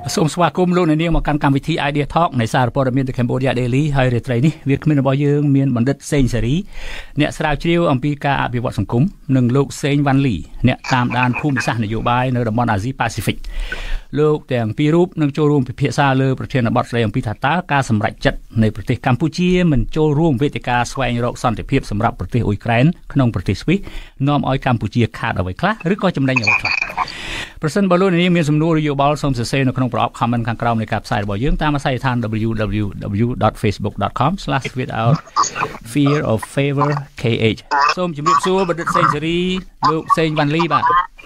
សូមស្វាគមន៍លោកអ្នកនាងមកកាន់កម្មវិធី Idea Talk នៃសារព័ត៌មាន The Cambodia Daily ហើយរាត្រីនេះវាគ្មានរបស់យើងមានបណ្ឌិតសេងសេរីអ្នកស្រាវជ្រាវអំពីការអភិវឌ្ឍសង្គមនិងលោកសេងវ៉ាន់លីអ្នកតាមដានភូមិសាស្ត្រនយោបាយនៅតំបន់អាស៊ីប៉ាស៊ីហ្វិកលោកទាំងពីររូបនឹងចូលរួមពិភាក្សាលើប្រធានបទស្ដីអំពីថាតើការសម្រេចចិត្តនៃប្រទេសកម្ពុជាមិនចូលរួមវេទិកាស្វែងរកសន្តិភាពសម្រាប់ប្រទេសអ៊ុយក្រែនក្នុងប្រទេសស្វីសនាំឲ្យកម្ពុជាខាតអ្វីខ្លះឬក៏ចំណេញអ្វីខ្លះប្រសិនបើលោកអ្នកនាងមានសំណួរឬយោបល់សូមសរសេរនៅក្នុងប្រអប់ comment ខាងក្រោមនៃការផ្សាយរបស់យើងតាមអាស័យដ្ឋាន www.facebook.com/withoutfearorfavorkh សូមជម្រាបសួរបណ្ឌិតសេងសេរីលោកសេងវ៉ាន់លីបាទ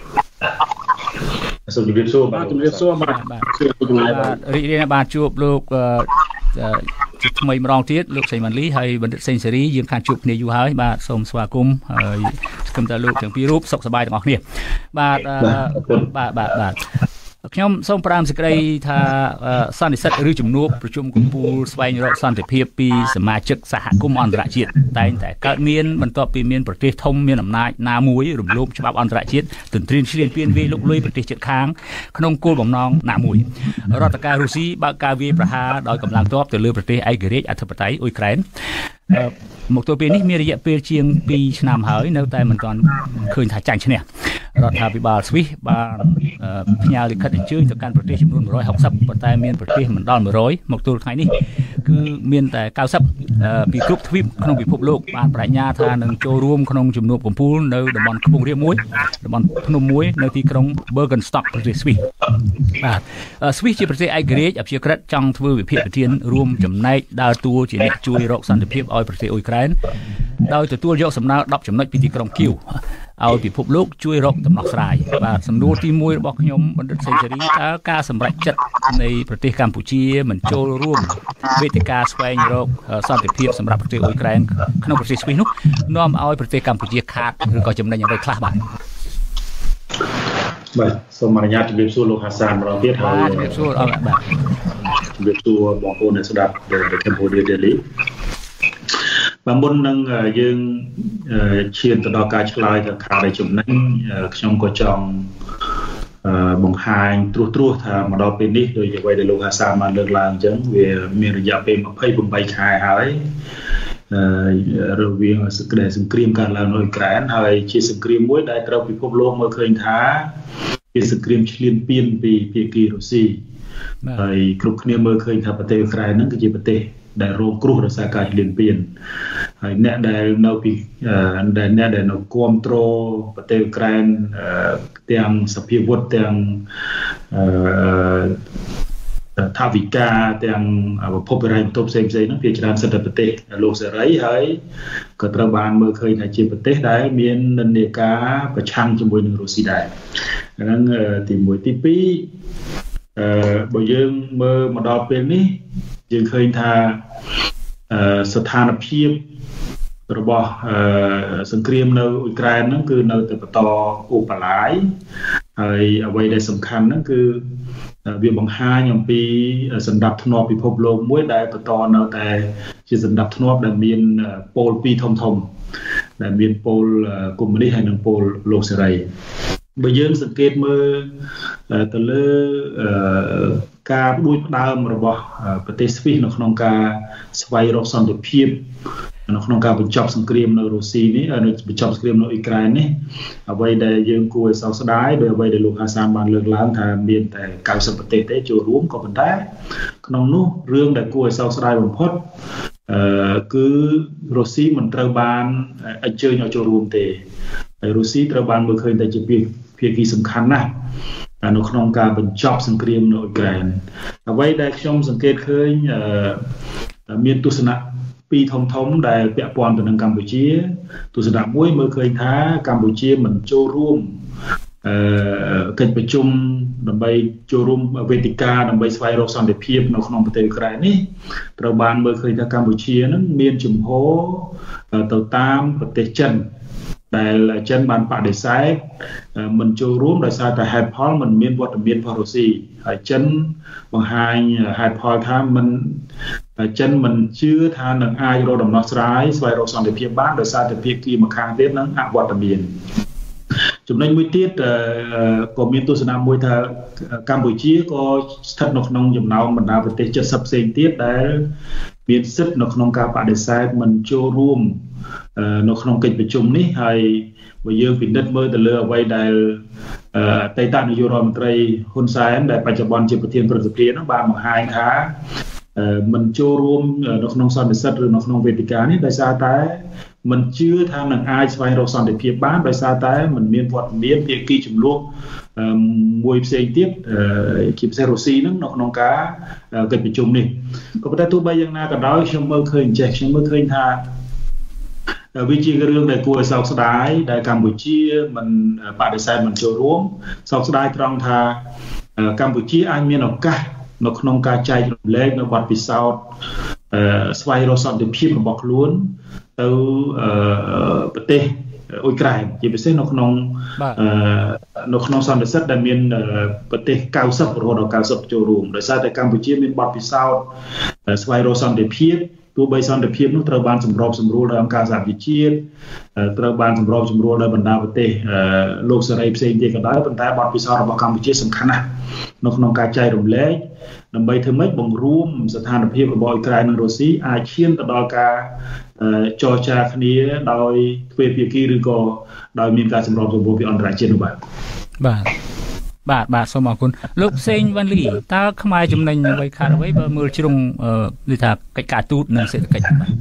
សូមជម្រាបសួរបាទជម្រាបសួរបាទរីករាយណាស់បាទជួបលោកជាថ្មីម្ដងទៀតលោកសេងវ៉ាន់លីហើយបណ្ឌិតសេងសេរីយើងខានជួបគ្នាយូរហើយបាទសូមស្វាគមន៍ហើយស្គមតើលោកទាំងពីររូបសុខសប្បាយទាំងអស់គ្នាបាទបាទខ្ញុំសូមប្រាំសេចក្តីថាសន្និសីទឬជំនួបប្រជុំកំពូលស្វែងរកសន្តិភាពពីសមាជិកសហគមន៍អន្តរជាតិតែងតែកើតមានបន្ទាប់ពីមានប្រទេសធំមានអំណាចណាមួយរំលោភច្បាប់អន្តរជាតិទន្ទ្រានឈ្លានពានវាយលុកលុយប្រទេសជិតខាងក្នុងគោលបំណងណាមួយរដ្ឋការរុស្ស៊ីបើកការវាយប្រហារដោយកម្លាំងទ័ពទៅលើប្រទេសឯករាជ្យអធិបតេយ្យអ៊ុយក្រែនមកទល់ពេលនេះមានរយៈពេលជាង2ឆ្នាំហើយនៅតែមិនទាន់ឃើញថាចាញ់ឈ្នះរដ្ឋាភិបាលស្វីសបានផ្ញើលិខិតអញ្ជើញទៅកាន់ប្រទេសចំនួន160ប៉ុន្តែមានប្រទេសមិនដល់100មកទល់ថ្ងៃនេះគឺមានតែ90ពីគ្រប់ទ្វីបក្នុងពិភពលោកបានបញ្ញាថានឹងចូលរួមក្នុងជំនួបកំពូលនៅតំបន់ខ្ពង់រាបមួយតំបន់ភ្នំមួយនៅទីក្រុង Bergenstock ប្រទេសស្វីសបាទស្វីសជាប្រទេសឯករាជ្យអព្យាក្រឹតចង់ធ្វើវិភាគប្រធានរួមចំណែកដើរតួជាអ្នកជួយរកសន្តិភាពឲ្យប្រទេសអ៊ុយក្រែនដោយទទួលយកសំណើ10ចំណុចពីទីក្រុងគៀវឲ្យពិភពលោកជួយរកដំណោះស្រាយបាទសំណួរទី1របស់ខ្ញុំបណ្ឌិតសេងសេរីតើការសម្រេចចិត្តនៃប្រទេសកម្ពុជាមិនចូលរួមវេទិកាស្វែងរកសន្តិភាពសម្រាប់ប្រទេសអ៊ុយក្រែនក្នុងប្រទេសស្វីសនោះនាំឲ្យប្រទេសកម្ពុជាខាតឬក៏ចំណេញអ្វីខ្លះបាទសូមអនុញ្ញាតជម្រាបសួរលោកហាសានម្ដងទៀតហើយជម្រាបសួរបាទជម្រាបសួរបងប្អូនអ្នកស្ដាប់ The Cambodia Daily បាទមុននឹងយើងឈានទៅដល់ការឆ្លើយទៅខាងនៃចំណេញខ្ញុំក៏ចង់បង្ហាញត្រួសថាមកដល់ពេលនេះដោយអ្វីដែលលោកហាសានបានលើកឡើងអញ្ចឹងវាមានរយៈពេល28ខែហើយរវាងសក្តិសង្គ្រាមកើតឡើងនៅអ៊ុយក្រែនហើយជាសង្គ្រាមមួយដែលត្រូវពិភពលោកមើលឃើញថាជាសង្គ្រាមឈ្លានពានពីភាគីរុស្ស៊ីហើយគ្រប់គ្នាមើលឃើញថាប្រទេសអ៊ុយក្រែនហ្នឹងគឺជាប្រទេសដែលរងគ្រោះដោយសារការឈ្លានពានហើយអ្នកដែលនៅពីអ្នកដែលនៅគ្រប់គ្រងប្រទេសអ៊ុយក្រែនទាំងសភាវុធទាំងថាវិការទាំងប្រភពវិរ័យបន្ទប់ផ្សេងៗហ្នឹងវាច្រើនសិទ្ធិប្រទេសលោកសេរីហើយក៏ត្រូវបានមើលឃើញថាជាប្រទេសដែលមាននិន្នាការប្រឆាំងជាមួយនឹងរុស្ស៊ីដែរហ្នឹងទី1ទី2បើយើងមើលមកដល់ពេលនេះយើងឃើញថាស្ថានភាពរបស់សង្គ្រាមនៅអ៊ុយក្រែនហ្នឹងគឺនៅតែបន្តអូសបន្លាយហើយអ្វីដែលសំខាន់ហ្នឹងគឺវាបង្ហាញអំពីសន្តិភាពធ្នាប់ពិភពលោកមួយដែលបន្តនៅតែជាសន្តិភាពធ្នាប់ដែលមានប៉ូលពីរធំដែលមានប៉ូលកុម្មុយនីសហើយនិងប៉ូលលោកសេរីបើយើងសង្កេតមើលទៅលើការផ្ដួចផ្ដើមរបស់ប្រទេសស្វីសនៅក្នុងការស្វែងរកសន្តិភាពនៅក្នុងការបញ្ចប់សង្គ្រាមនៅរុស្ស៊ីនេះនៅបញ្ចប់សង្គ្រាមនៅអ៊ុយក្រែននេះអ្វីដែលយើងគួរឲ្យសោកស្ដាយដោយអ្វីដែលលោកហាសានបានលើកឡើងថាមានតែ90ប្រទេសទេចូលរួមក៏ប៉ុន្តែក្នុងនោះរឿងដែលគួរឲ្យសោកស្ដាយបំផុតគឺរុស្ស៊ីមិនត្រូវបានអញ្ជើញឲ្យចូលរួមទេហើយរុស្ស៊ីត្រូវបានមើលឃើញតែជាភាគីសំខាន់ណាស់នៅក្នុងការបញ្ចប់សង្គ្រាមនៅអ៊ុយក្រែនអ្វីដែលខ្ញុំសង្កេតឃើញមានទស្សនៈពីរធំដែលពាក់ព័ន្ធទៅនឹងកម្ពុជាទស្សនៈមួយមើលឃើញថាកម្ពុជាមិនចូលរួមកិច្ចប្រជុំដើម្បីចូលរួមវេទិកាដើម្បីស្វែងរកសន្តិភាពនៅក្នុងប្រទេសអ៊ុយក្រែននេះត្រូវបានមើលឃើញថាកម្ពុជានឹងមានជំហរទៅតាមប្រទេសចិនដែលចិនបានបដិសេធមិនចូលរួមដោយសារតែហេតុផលមិនមានវត្តមានរបស់រុស្ស៊ីហើយចិនបង្ហាញហេតុផលថាចិនមិនជឿថានឹងអាចរកដំណោះស្រាយស្វែងរកសន្តិភាពបានដោយសារតែភាគីម្ខាងទៀតនឹងអវត្តមានចំណុចមួយទៀតក៏មានទស្សនៈមួយថាកម្ពុជាក៏ស្ថិតនៅក្នុងចំណោមបណ្ដាប្រទេស70ផ្សេងទៀតដែលមានសិទ្ធិនៅក្នុងការបដិសេធមិនចូលរួមនៅក្នុងកិច្ចប្រជុំនេះហើយបើយើងពិនិត្យមើលទៅលើអ្វីដែលអតីតនាយករដ្ឋមន្ត្រីហ៊ុនសែនដែលបច្ចុប្បន្នជាប្រធានព្រឹទ្ធសភានោះបានបង្ហាញថាមិនចូលរួមនៅក្នុងសន្និសីទឬនៅក្នុងវេទិកានេះដោយសារតែមិនជឿថានឹងអាចស្វែងរកសន្តិភាពបានដោយសារតែមិនមានវត្តមានភាគីចំនួនមួយផ្សេងទៀតជាពិសេសរុស្ស៊ីនឹងនៅក្នុងការកិច្ចប្រជុំនេះក៏ប៉ុន្តែទោះបីយ៉ាងណាក៏ដោយខ្ញុំមើលឃើញខ្ញុំមើលឃើញថាវាជារឿងដែលគួរឲ្យសោកស្ដាយដែលកម្ពុជាមិនបដិសេធមិនចូលរួមសោកស្ដាយត្រង់ថាកម្ពុជាអាចមានឱកាសនៅក្នុងការចែករំលែកនៅបទពិសោធន៍ស្វែងរកសន្តិភាពរបស់ខ្លួនទៅប្រទេសអ៊ុយក្រែនជាពិសេសនៅក្នុងសន្និសីទដែលមានប្រទេស90រហូតដល់90ចូលរួមដោយសារតែកម្ពុជាមានបទពិសោធន៍ស្វែងរកសន្តិភាពទោះបីសន្តិភាពនោះត្រូវបានសម្របសម្រួលដោយអង្គការសហប្រជាជាតិត្រូវបានសម្របសម្រួលដោយបណ្ដាប្រទេសលោកសេរីផ្សេងទៀតក៏ដោយប៉ុន្តែបទពិសោធន៍របស់កម្ពុជាសំខាន់ណាស់នៅក្នុងការចែករំលែកដើម្បីធ្វើម៉េចបង្រួមស្ថានភាពរបស់អ៊ុយក្រែននិងរុស្ស៊ីអាចឈានទៅដល់ការចរចាគ្នាដោយទ្វេភាគីឬក៏ដោយមានការសម្របសម្រួលពីអន្តរជាតិនោះបាទសូមអរគុណលោកសេងវ៉ាន់លីតើខ្មែរចំណេញអ្វីខាតអ្វីបើមើលជ្រុងនិយាយថាកិច្ចការទូតនិងសេដ្ឋកិច្ចបាទ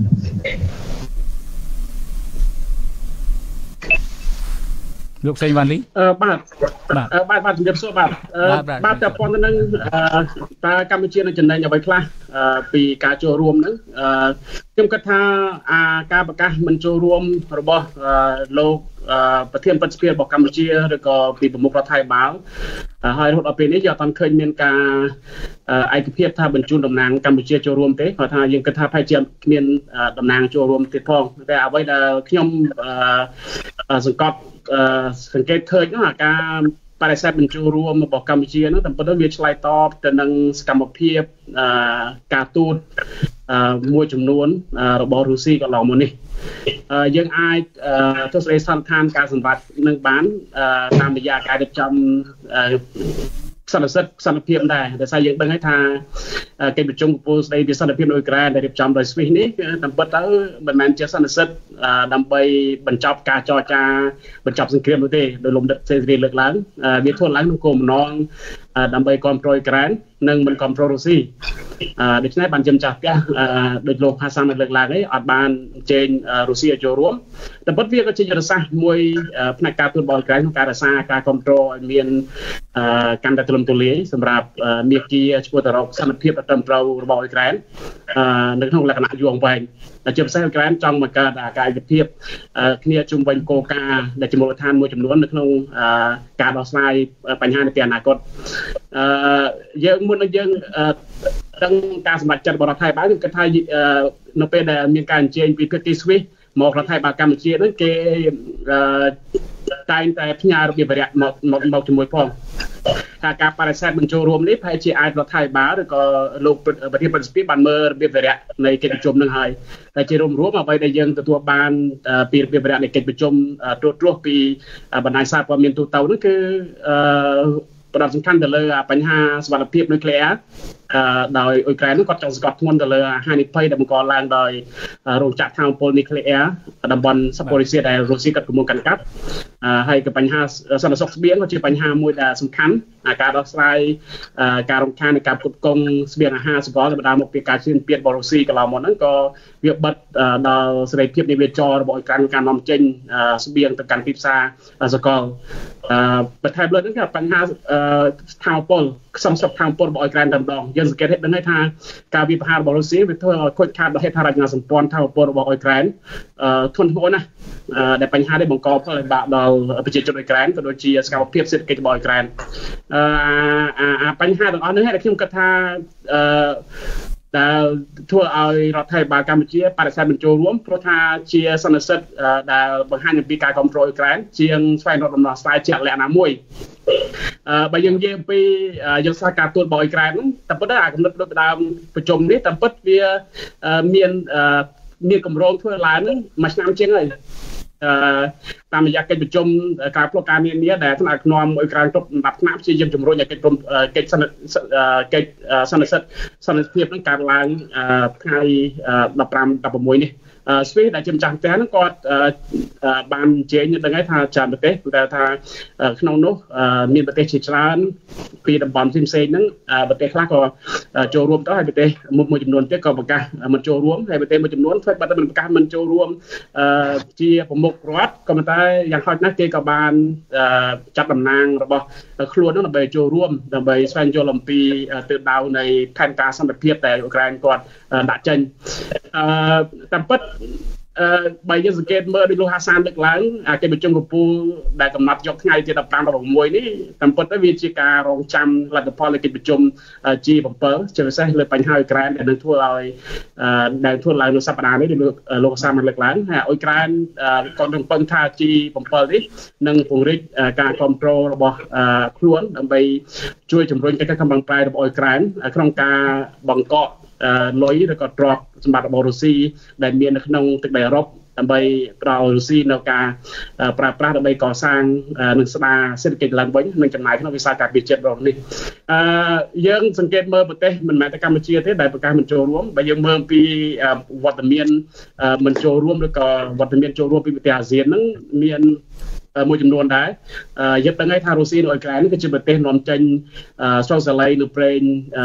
លោកសេងវ៉ាន់លីបាទជំរាបសួរបាទតើប៉ុណ្្នឹងតើកម្ពុជានឹងចំណេញអ្វីខ្លះពីការចូលរួមហ្នឹងខ្ញុំគិតថាការប្រកាសមិនចូលរួមរបស់លោកប្រធានបច្ចេកវិទ្យារបស់កម្ពុជាឬក៏ពីប្រមុខរដ្ឋាភិបាលហើយរហូតដល់ពេលនេះយើងអត់ទាន់ឃើញមានការឯកភាពថាបញ្ជូនតំណាងកម្ពុជាចូលរួមទេគាត់ថាយើងគិតថាប្រហែលជាគ្មានតំណាងចូលរួមទៀតផងតែអ្វីដែលខ្ញុំសង្កត់សង្កេតឃើញនោះការបដិសេធបញ្ចូលរួមរបស់កម្ពុជានោះតែប៉ុន្តែវាឆ្លើយតបទៅនឹងសកម្មភាពការទូតមួយចំនួនរបស់រុស្ស៊ីកន្លងមកនេះយើងអាចទស្សនវិស័យស្ថានការសម្បត្តិនឹងបានតាមរយៈការរៀបចំសន្និសីទសន្តិភាពដែរដោយសារយើងដឹងហើយថាកិច្ចប្រជុំកំពូលស្ដីពីសន្តិភាពនៅអ៊ុយក្រែនដែលរៀបចំដោយស្វីសនេះតាមពិតទៅមិនមែនជាសន្និសីទដើម្បីបញ្ចប់ការចរចាបញ្ចប់សង្គ្រាមនោះទេដោយលោកសេរីលើកឡើងវាធ្វើឡើងក្នុងគោលបំណងដើម្បីគ្រប់គ្រងអ៊ុយក្រែននិងមិនគ្រប់គ្រងរុស្ស៊ីដូច្នេះបានជាម្ចាស់ផ្ទះដោយលោកហាសានលើកឡើងអត់បានអញ្ជើញរុស្ស៊ីឲ្យចូលរួមតែពិតវាក៏ជាយុទ្ធសាស្ត្រមួយផ្នែកការទូតរបស់អ៊ុយក្រែនក្នុងការរក្សាការគ្រប់គ្រងឲ្យមានកាន់តែទូលំទូលាយសម្រាប់មាគ៌ាឆ្ពោះទៅរកសន្តិភាពត្រឹមត្រូវរបស់អ៊ុយក្រែននៅក្នុងលក្ខណៈយូរអង្វែងជាពិសេសអ៊ុយក្រែនចង់បង្កើតការឯកភាពគ្នាជុំវិញគោលការណ៍ដែលជាមូលដ្ឋានមួយចំនួននៅក្នុងការដោះស្រាយបញ្ហានៅពេលអនាគតយើងមុននឹងយើងដឹងការសម្រេចចិត្តរបស់រដ្ឋាភិបាលគឺគិតថានៅពេលដែលមានការអញ្ជើញពីភាគីស្វីសមករដ្ឋាភិបាលកម្ពុជាហ្នឹងគេតែងតែផ្ញើរបៀបវរៈមកជាមួយផងថាការបដិសេធបញ្ចូលរួមនេះប្រហែលជាអាចរដ្ឋាភិបាលឬក៏លោកប្រធានបទសភាបានមើលរបៀបវរៈនៃកិច្ចប្រជុំនឹងហើយតែជារួមអ្វីដែលយើងទទួលបានពីរបៀបវរៈនៃកិច្ចប្រជុំត្រួសពីបណ្ដាញសារព័ត៌មានទូទៅហ្នឹងគឺផ្ដោតសំខាន់ទៅលើបញ្ហាសុវត្ថិភាពនុយក្លេអ៊ែរដោយអ៊ុយក្រែននោះគាត់ចង់សង្កត់ធ្ងន់ទៅលើហានិភ័យដែលបង្កឡើងដោយរោងចក្រថាមពលនុយក្លេអ៊ែរតំបន់សាប៉ូរីសៀដែលរុស្ស៊ីគាត់កំពុងកាន់កាប់ហើយក៏បញ្ហាសន្តិសុខស្បៀងក៏ជាបញ្ហាមួយដែលសំខាន់ការដោះស្រាយការរំខាននៃការផ្គត់ផ្គង់ស្បៀងអាហារសកលបណ្ដាលមកពីការឈានពានរបស់រុស្ស៊ីកន្លងមកហ្នឹងក៏វាបិទដល់សេរីភាពនៃវាចររបស់អ៊ុយក្រែនក្នុងការនាំចេញស្បៀងទៅកាន់ទីផ្សារសកលបន្ថែមលើនេះគឺបញ្ហាថាមពលខ្សឹមសឹកថាមពលរបស់អ៊ុយក្រែនតែម្ដងយើងសង្កេតឃើញដឹងថាការវាយប្រហាររបស់រុស្ស៊ីវាធ្វើឲ្យខូចខាតដល់ហេដ្ឋារចនាសម្ព័ន្ធថាមពលរបស់អ៊ុយក្រែនធ្ងន់ធ្ងរណាស់ដែលបញ្ហានេះបង្កផលលំបាកដល់ប្រជាជនអ៊ុយក្រែនក៏ដូចជាសកម្មភាពសេដ្ឋកិច្ចរបស់អ៊ុយក្រែនបញ្ហាទាំងអស់នេះដែលខ្ញុំគិតថាដែលធ្វើឲ្យរដ្ឋាភិបាលកម្ពុជាបដិសេធបញ្ចូលរួមព្រោះថាជាសន្និសីទដែលបង្ហាញអំពីការគ្រប់គ្រងអ៊ុយក្រែនជាងស្វែងរកដំណោះស្រាយជាក់លាក់ណាមួយបើយើងនិយាយអំពីយុទ្ធសាស្ត្រការទូតរបស់អ៊ុយក្រែនតែពិតអាកំណត់ដូចដើមប្រជុំនេះតែពិតវាមានកម្រងធ្វើឡើងមួយឆ្នាំជាងហើយតាមរយៈកិច្ចប្រជុំការផ្លុកការនានាដែលថ្នាក់ដឹកនាំអ៊ុយក្រែនគ្រប់ដំណាប់ថ្នាក់ព្យាយាមជំរុញឲ្យកិច្ចសន្និសីទភាពនឹងកើតឡើងថ្ងៃ15-16នេះស្វីដែលជាម្ចាស់ផ្ទះហ្នឹងគាត់បានជែងដឹងហើយថាច្រើនប្រទេសតែថាក្នុងនោះមានប្រទេសជាច្រើនពីតំបន់ផ្សេងៗហ្នឹងប្រទេសខ្លះក៏ចូលរួមទៅហើយប្រទេសមួយចំនួនទៀតក៏ប្រកាសមិនចូលរួមហើយប្រទេសមួយចំនួនធ្វើបាត់មិនប្រកាសមិនចូលរួមជាប្រមុខរដ្ឋក៏ប៉ុន្តែយ៉ាងហោចណាស់គេក៏បានចាត់តំណាងរបស់ខ្លួនហ្នឹងដើម្បីចូលរួមដើម្បីស្វែងយល់អំពីទិសដៅនៃផែនការសន្តិភាពដែលអ៊ុយក្រែនគាត់ដាក់ចេញតាមពិតបើយើងសង្កេតមើលដោយលោកហាសានលើកឡើងកិច្ចប្រជុំកំពូលដែលកំណត់យកថ្ងៃទី15-16នេះតាមពិតទៅវាជាការរងចាំលទ្ធផលនៃកិច្ចប្រជុំ G7 ជាពិសេសលើបញ្ហាអ៊ុយក្រែនដែលនឹងធ្វើឡើងនៅសប្តាហ៍នេះលោកហាសានបានលើកឡើងហើយអ៊ុយក្រែនក៏នឹងពឹងថា G7 នេះនឹងពង្រីកការគ្រប់គ្រងរបស់ខ្លួនដើម្បីជួយជំរុញកិច្ចខំប្រឹងប្រែងរបស់អ៊ុយក្រែនក្នុងការបង្កក់លុយឬក៏ទ្រព្យសម្បត្តិរបស់រុស្ស៊ីដែលមាននៅក្នុងទឹកដីអឺរ៉ុបដើម្បីផ្ដល់រុស្ស៊ីនៅការប្រើប្រាស់ដើម្បីកសាងនិងស្ដារសេដ្ឋកិច្ចឡើងវិញនិងចំណាយក្នុងវិស័យការពារជាតិរបស់នេះយើងសង្កេតមើលប្រទេសមិនមែនតែកម្ពុជាទេដែលប្រកាសមិនចូលរួមបើយើងមើលពីវត្តមានមិនចូលរួមឬក៏វត្តមានចូលរួមពីប្រទេសអាស៊ានហ្នឹងមានមួយចំនួនដែរយើងដឹងហើយថារុស្ស៊ីនិងអ៊ុយក្រែនគឺជាប្រទេសនាំចេញស្រូវសាឡៃនិងប្រេង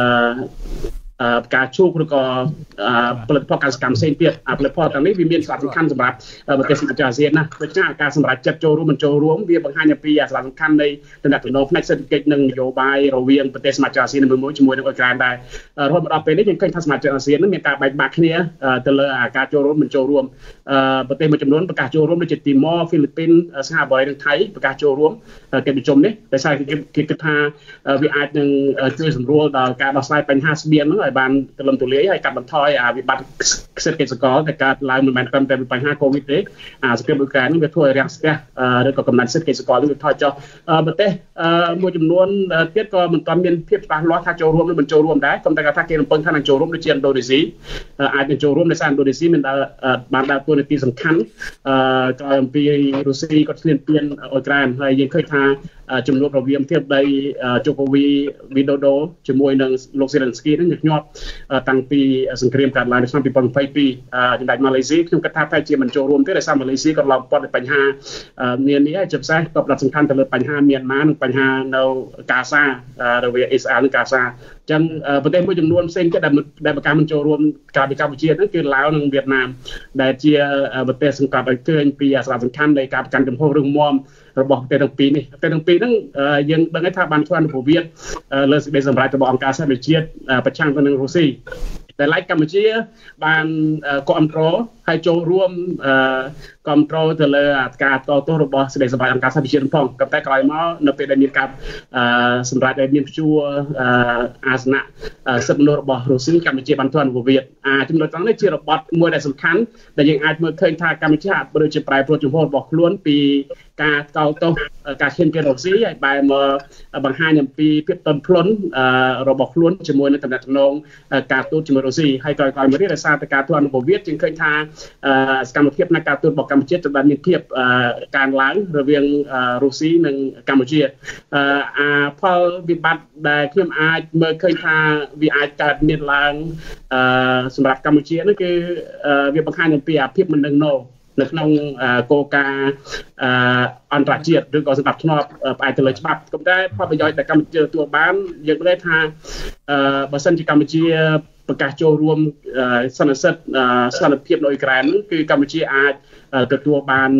ការជោគឬក៏ផលិតផលកសិកម្មផ្សេងទៀតផលិតផលទាំងនេះវាមានសារៈសំខាន់សម្រាប់ប្រទេសសមាជិកអាស៊ានណាដូច្នេះការសម្រេចចិត្តចូលរួមមិនចូលរួមវាបង្ហាញពីសារៈសំខាន់នៃទំនាក់ទំនងផ្នែកសេដ្ឋកិច្ចនិងនយោបាយរវាងប្រទេសសមាជិកអាស៊ានមួយជាមួយនឹងអ៊ុយក្រែនដែររហូតមកដល់ពេលនេះយើងឃើញថាសមាជិកអាស៊ានមានការបែកបាក់គ្នាទៅលើការចូលរួមមិនចូលរួមប្រទេសមួយចំនួនប្រកាសចូលរួមដូចជាទីម៉ូហ្វីលីពីនសិង្ហបុរីនិងថៃប្រកាសចូលរួមកិច្ចប្រជុំនេះដោយសារគេគិតថាវាអាចនឹងជួយសម្រួលដល់ការដោះស្រាយបញ្ហាស្បៀងហ្នឹងឲ្យបានទូលំទូលាយហើយកាត់បន្ថយវិបត្តិសេដ្ឋកិច្ចសកលដែលកើតឡើងមិនមែនត្រឹមតែបញ្ហាកូវីដទេសង្គ្រាមអ៊ុយក្រែននេះវាធ្វើឲ្យរាំងស្ទះឬក៏កំណត់សេដ្ឋកិច្ចសកលនេះវាថយចុះប្រទេសមួយចំនួនទៀតក៏មិនទាន់មានភាពច្បាស់លាស់ថាចូលរួមឬមិនចូលរួមដែរក៏តែគាត់ថាគេរំពឹងថានឹងចូលរួមដូចជាឥណ្ឌូនេស៊ីអាចនឹងចូលរួមដោយសារឥណ្ឌូនេស៊ីមានបានដើរតួនាទីសំខាន់ក្រោយអំពីរុស្ស៊ីគាត់ឈ្លានពានអ៊ុយក្រែនហើយយើងឃើញថាជំនួបរវាងភាពដីជូកូវីដូដូជាមួយនឹងលោកសេឡិនស្គីនេះញឹកញាប់តាំងពីសង្គ្រាមកើតឡើងនៅឆ្នាំ2022ចំណែកម៉ាឡេស៊ីខ្ញុំគិតថាប្រហែលជាមិនចូលរួមទេដោយសារម៉ាឡេស៊ីក៏ឡោមព័ទ្ធដោយបញ្ហានានាហើយជាពិសេសក៏ផ្ដោតសំខាន់ទៅលើបញ្ហាមីយ៉ាន់ម៉ានិងបញ្ហានៅកាសារវាងអ៊ីស្រាអែលនិងកាសាអញ្ចឹងប្រទេសមួយចំនួនផ្សេងទៀតដែលប្រកាសមិនចូលរួមកាលពីកម្ពុជាហ្នឹងគឺឡាវនិងវៀតណាមដែលជាប្រទេសសង្កត់ឲ្យឃើញពីសារៈសំខាន់នៃការប្រកាន់ចំហរឹងមាំរបស់ប្រទេសទាំងពីរនេះប្រទេសទាំងពីរហ្នឹងយើងដឹងថាបានធ្វើអនុប្រវត្តិលើសេចក្តីសម្រេចរបស់អង្គការសហប្រជាជាតិប្រឆាំងទៅនឹងរុស្ស៊ីដែលឡែកកម្ពុជាបានគ្រប់គ្រងហើយចូលរួមគ្រប់គ្រងទៅលើការតទោសរបស់សេចក្តីសម្រេចអង្គការសហប្រជាជាតិផងក៏តែក្រោយមកនៅពេលដែលមានការសម្រេចដែលមានព្យួរអាសនៈសិទ្ធិមនុស្សរបស់រុស្ស៊ីកម្ពុជាបានធ្វើអនុប្រវត្តិចំណុចត្រង់នេះជារបត់មួយដែលសំខាន់ដែលយើងអាចមើលឃើញថាកម្ពុជាអាចដូចជាប្រែប្រួលជំហររបស់ខ្លួនពីការតទោសការឈានពានរុស្ស៊ីហើយបែរមកបង្ហាញអំពីភាពទន់ភ្លន់របស់ខ្លួនជាមួយនឹងតំណែងការទូតជាមួយរុស្ស៊ីហើយក្រោយមកនេះដោយសារតែការធ្វើអនុប្រវត្តិយើងឃើញថាសកម្មភាពនៃការទូតរបស់កម្ពុជាត្រូវបានមានភាពកើនឡើងរវាងរុស្ស៊ីនិងកម្ពុជាផលវិបត្តិដែលខ្ញុំអាចមើលឃើញថាវាអាចកើតមានឡើងសម្រាប់កម្ពុជានោះគឺវាបង្ហាញអំពីភាពមិនដឹងណោនៅក្នុងគោលការណ៍អន្តរជាតិឬក៏សម្រាប់ធ្នាប់ផ្អែកទៅលើច្បាប់ក៏តែផលប្រយោជន៍ដែលកម្ពុជាទទួលបានយើងដឹងថាបើសិនជាកម្ពុជាប្រកាសចូលរួមសន្និសីទសន្តិភាពនៅអ៊ុយក្រែនគឺកម្ពុជាអាចទទួលបាន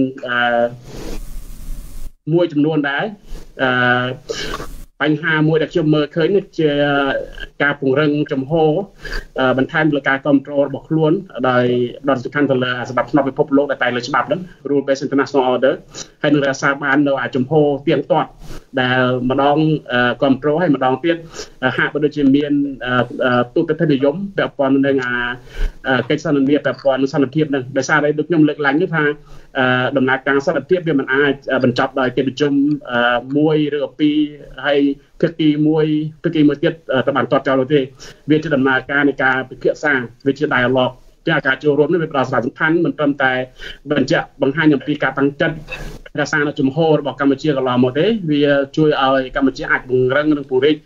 មួយចំនួនដែរបញ្ហាមួយដែលខ្ញុំមើលឃើញនេះជាការពង្រឹងចំហបន្ថែមលើការគ្រប់គ្រងរបស់ខ្លួនដោយដល់សំខាន់ទៅលើសម្រាប់ផ្នែកពិភពលោកដែលតែលើច្បាប់ហ្នឹង Rule Based International Order ហើយនឹងរក្សាបាននៅចំហទៀងទាត់ដែលម្ដងគ្រប់គ្រងហើយម្ដងទៀតហាក់បីដូចជាមានទូទៅនិយមពាក់ព័ន្ធនឹងកិច្ចសន្និភាពពាក់ព័ន្ធនឹងសន្តិភាពហ្នឹងដោយសារតែដូចខ្ញុំលើកឡើងនេះថាដំណើរការសន្តិភាពវាមិនអាចបញ្ចប់ដោយកិច្ចប្រជុំមួយឬពីរហើយភាគីមួយទៀតទៅបានទាត់ចោលទេវាជាដំណើរការនៃការពិភាក្សាវាជា dialogue ការចូលរួមនេះវាផ្ដល់សារៈសំខាន់មិនត្រឹមតែបញ្ជាក់បង្ហាញអំពីការតាំងចិត្តរក្សានៅជំហររបស់កម្ពុជាកន្លងមកទេវាជួយឲ្យកម្ពុជាអាចពង្រឹងនិងពង្រីក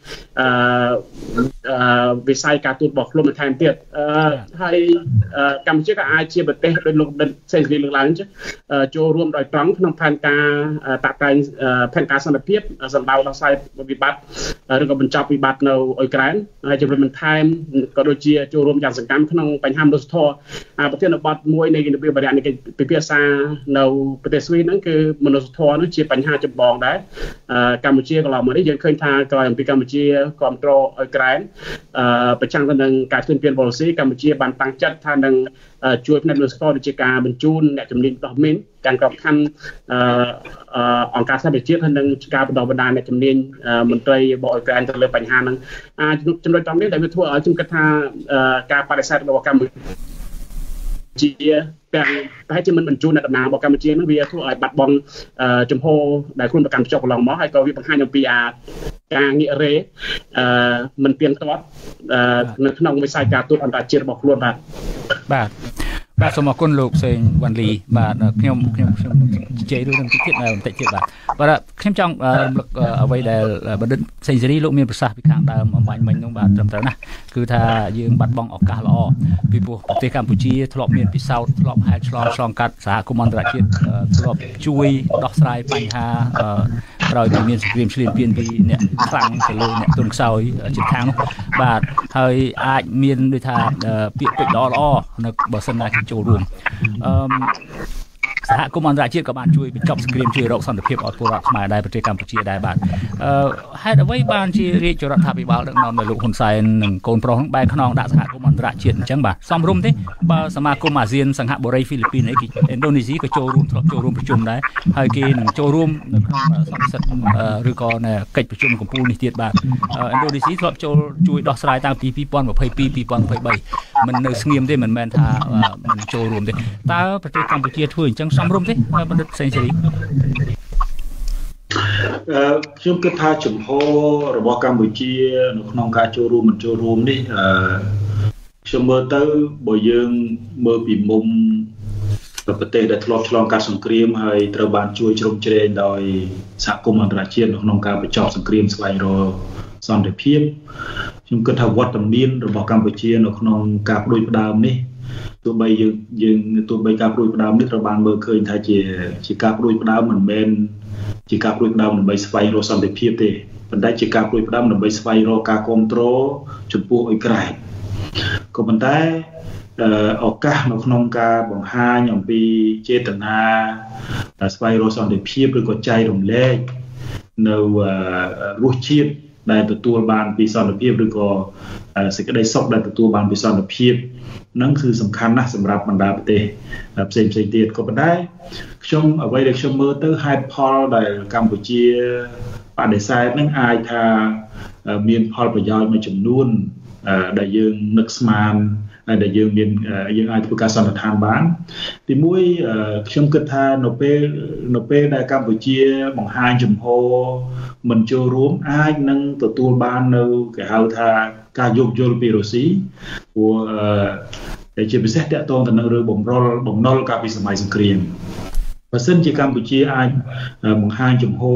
វិស័យការទូតរបស់ខ្លួនបន្ថែមទៀតហើយកម្ពុជាក៏អាចជាប្រទេសដោយលោកដិតសេនស៊ូរីលើកឡើងចឹងចូលរួមដោយត្រង់ក្នុងផែនការតាក់តែងផែនការសន្តិភាពសម្ដៅដោះស្រាយវិបត្តិឬក៏បញ្ចប់វិបត្តិនៅអ៊ុយក្រែនហើយជំរុញបន្ថែមក៏ដូចជាចូលរួមយ៉ាងសកម្មក្នុងបញ្ហាមនុស្សធម៌ប្រធានបទមួយនៃនយោបាយនៃពិភាក្សានៅប្រទេសស្វីសហ្នឹងគឺមនុស្សធម៌នោះជាបញ្ហាចម្បងដែរកម្ពុជាកន្លងមកនេះយើងឃើញថាក្រោយអំពីកម្ពុជាគ្រប់គ្រងអ៊ុយក្រែនប្រឆាំងទៅនឹងការធ្វើពៀនបូរស៊ីកម្ពុជាបានតាំងចិត្តថានឹងជួយផ្នែកមនុស្សធម៌ដូចជាការបញ្ជូនអ្នកជំនាញដោះមីនទាំងក្របខ័ណ្ឌអង្គការសហប្រជាជាតិហើយនឹងការបណ្ដុះបណ្ដាលអ្នកជំនាញមន្ត្រីរបស់អ៊ុយក្រែនទៅលើបញ្ហាហ្នឹងចំណុចត្រង់នេះដែលវាធ្វើឲ្យខ្ញុំគិតថាការបដិសេធរបស់កម្ពុជាទាំងប្រហែលជាមិនបញ្ជូនអ្នកដំណើររបស់កម្ពុជាហ្នឹងវាធ្វើឲ្យបាត់បង់ចំហដែលខ្លួនប្រកាន់ភ្ជាប់កន្លងមកហើយក៏វាបង្ហាញអំពីការងាករេមិនទៀងទាត់នៅក្នុងវិស័យការទូតអន្តរជាតិរបស់ខ្លួនបាទសូមអរគុណលោកសេងវ៉ាន់លីបាទខ្ញុំជជែករឿងបន្តិចទៀតបន្តិចទៀតបាទខ្ញុំចង់រំលឹកអ្វីដែលបណ្ឌិតសេងស៊ូរីលោកមានប្រសាសន៍ពីខាងដើមអំបញ្ញមិញនោះបាទត្រឹមត្រូវណាស់គឺថាយើងបាត់បង់ឱកាសល្អពីព្រោះប្រទេសកម្ពុជាធ្លាប់មានពិសោធន៍ធ្លាប់ហែកឆ្លងកាត់សហគមន៍អន្តរជាតិធ្លាប់ជួយដោះស្រាយបញ្ហាក្រោយពីមានសង្គ្រាមឈ្លានពានពីអ្នកខ្លាំងទៅលើអ្នកទុនខ្សោយជិតខាងនោះបាទហើយអាចមានដូចថាពាក្យពេចន៍ល្អនៅបើសិនណាចូលរួមសហគមន៍អន្តរជាតិក៏បានជួយបញ្ចប់សង្គ្រាមជួយរកសន្តិភាពឲ្យពលរដ្ឋខ្មែរដែរប្រទេសកម្ពុជាដែរបាទហេតុអ្វីបានជារាជរដ្ឋាភិបាលដឹកនាំដោយលោកហ៊ុនសែននិងកូនប្រុសនឹងបែរខ្នងដាក់សហគមន៍អន្តរជាតិអញ្ចឹងបាទសមរម្យទេបើសមាគមអាស៊ានសង្ហបុរីហ្វីលីពីនឥណ្ឌូនេស៊ីក៏ចូលរួមប្រជុំដែរហើយគេនឹងចូលរួមនៅក្នុងសន្និសីទឬក៏នៅកិច្ចប្រជុំកំពូលនេះទៀតបាទឥណ្ឌូនេស៊ីធ្លាប់ជួយដោះស្រាយតាំងពី2022 2023មិននៅស្ងៀមទេមិនមែនថាមិនចូលរួមទេតើប្រទេសកម្ពុជាធ្វើអញ្ចឹងសមរម្យទេបណ្ឌិតសេងស៊ូរីខ្ញុំគិតថាជំហររបស់កម្ពុជានៅក្នុងការចូលរួមមិនចូលរួមនេះខ្ញុំមើលទៅបើយើងមើលពីមុំប្រទេសដែលធ្លាប់ឆ្លងកាត់សង្គ្រាមហើយត្រូវបានជួយជ្រោមជ្រែងដោយសហគមន៍អន្តរជាតិនៅក្នុងការបញ្ចប់សង្គ្រាមស្វែងរកសន្តិភាពខ្ញុំគិតថាវត្តមានរបស់កម្ពុជានៅក្នុងការផ្ដួចផ្ដើមនេះទោះបីការផ្ដួចផ្ដើមនេះត្រូវបានមើលឃើញថាជាការផ្ដួចផ្ដើមមិនមែនជាការផ្ដួចផ្ដើមដើម្បីស្វែងរកសន្តិភាពទេប៉ុន្តែជាការផ្ដួចផ្ដើមដើម្បីស្វែងរកការគ្រប់គ្រងចំពោះអ៊ុយក្រែនក៏ប៉ុន្តែឱកាសនៅក្នុងការបង្ហាញអំពីចេតនាស្វែងរកសន្តិភាពឬក៏ចែករំលែកនៅរសជាតិដែលទទួលបានពីសន្តិភាពឬក៏សេចក្តីសុខដែលទទួលបានពីសន្តិភាពនឹងគឺសំខាន់ណាស់សម្រាប់បណ្ដាប្រទេសផ្សេងទៀតក៏ប៉ុន្តែអ្វីដែលខ្ញុំមើលទៅហេតុផលដែលកម្ពុជាបដិសេធនឹងអាចថាមានផលប្រយោជន៍មួយចំនួនដែលយើងនឹកស្មានហើយដែលយើងអាចធ្វើការសន្និដ្ឋានបានទីមួយខ្ញុំគិតថានៅពេលដែលកម្ពុជាបង្ហាញចំហមិនចូលរួមអាចនឹងទទួលបាននៅគេហៅថាការយោគយល់ពីរុស្ស៊ីព្រោះតែជាពិសេសតាក់ទងទៅនឹងរឿងបំណុលកាលពីសម័យសង្គ្រាមបើសិនជាកម្ពុជាអាចបង្ហាញចំហ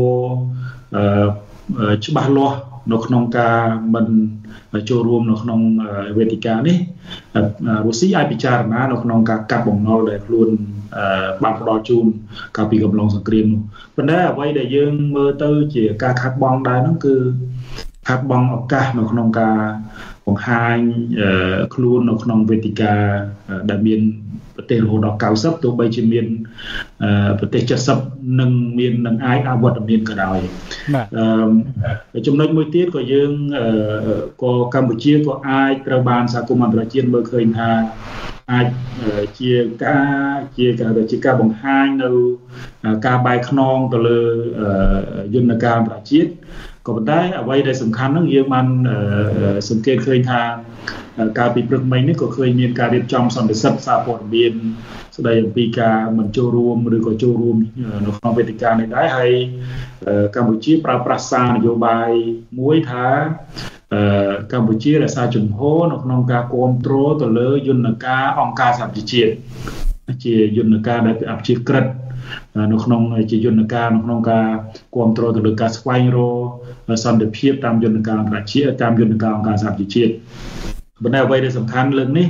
ច្បាស់លាស់នៅក្នុងការមិនចូលរួមនៅក្នុងវេទិកានេះរុស្ស៊ីអាចពិចារណានៅក្នុងការកាត់បំណុលដែលខ្លួនបានផ្ដល់ជូនកាលពីកំឡុងសង្គ្រាមនោះប៉ុន្តែអ្វីដែលយើងមើលទៅជាការខាត់បងដែរនោះគឺខាត់បងឱកាសនៅក្នុងការបង្ហាញខ្លួននៅក្នុងវេទិកាដែលមានប្រទេសរហូតដល់90ទោះបីជាមានប្រទេស70នឹងអាចអវត្តមានក៏ដោយចំណុចមួយទៀតក៏យើងក៏កម្ពុជាក៏អាចត្រូវបានសហគមន៍អន្តរជាតិមើលឃើញថាអាចជាការបង្ហាញនៅការបែកខ្នងទៅលើយន្តការអន្តរជាតិក៏ប៉ុន្តែអ្វីដែលសំខាន់ហ្នឹងយើងបានសង្កេតឃើញថាកាលពីព្រឹកមិញនេះក៏ឃើញមានការរៀបចំសន្និសីទសារព័ត៌មានស្ដីអំពីការមិនចូលរួមឬក៏ចូលរួមនៅក្នុងវេទិកានេះដែរហើយកម្ពុជាប្រើប្រាស់សារនយោបាយមួយថាកម្ពុជារក្សាជំហរនៅក្នុងការគ្រប់គ្រងទៅលើយន្តការអង្គការសហប្រជាជាតិជាយន្តការដែលអភិជាក្រិតនៅក្នុងជាយន្តការនៅក្នុងការគ្រប់គ្រងទៅលើការស្វែងរកសន្តិភាពតាមយន្តការអន្តរជាតិតាមយន្តការអង្គការសហប្រជាជាតិប៉ុន្តែអ្វីដែលសំខាន់លើកនេះ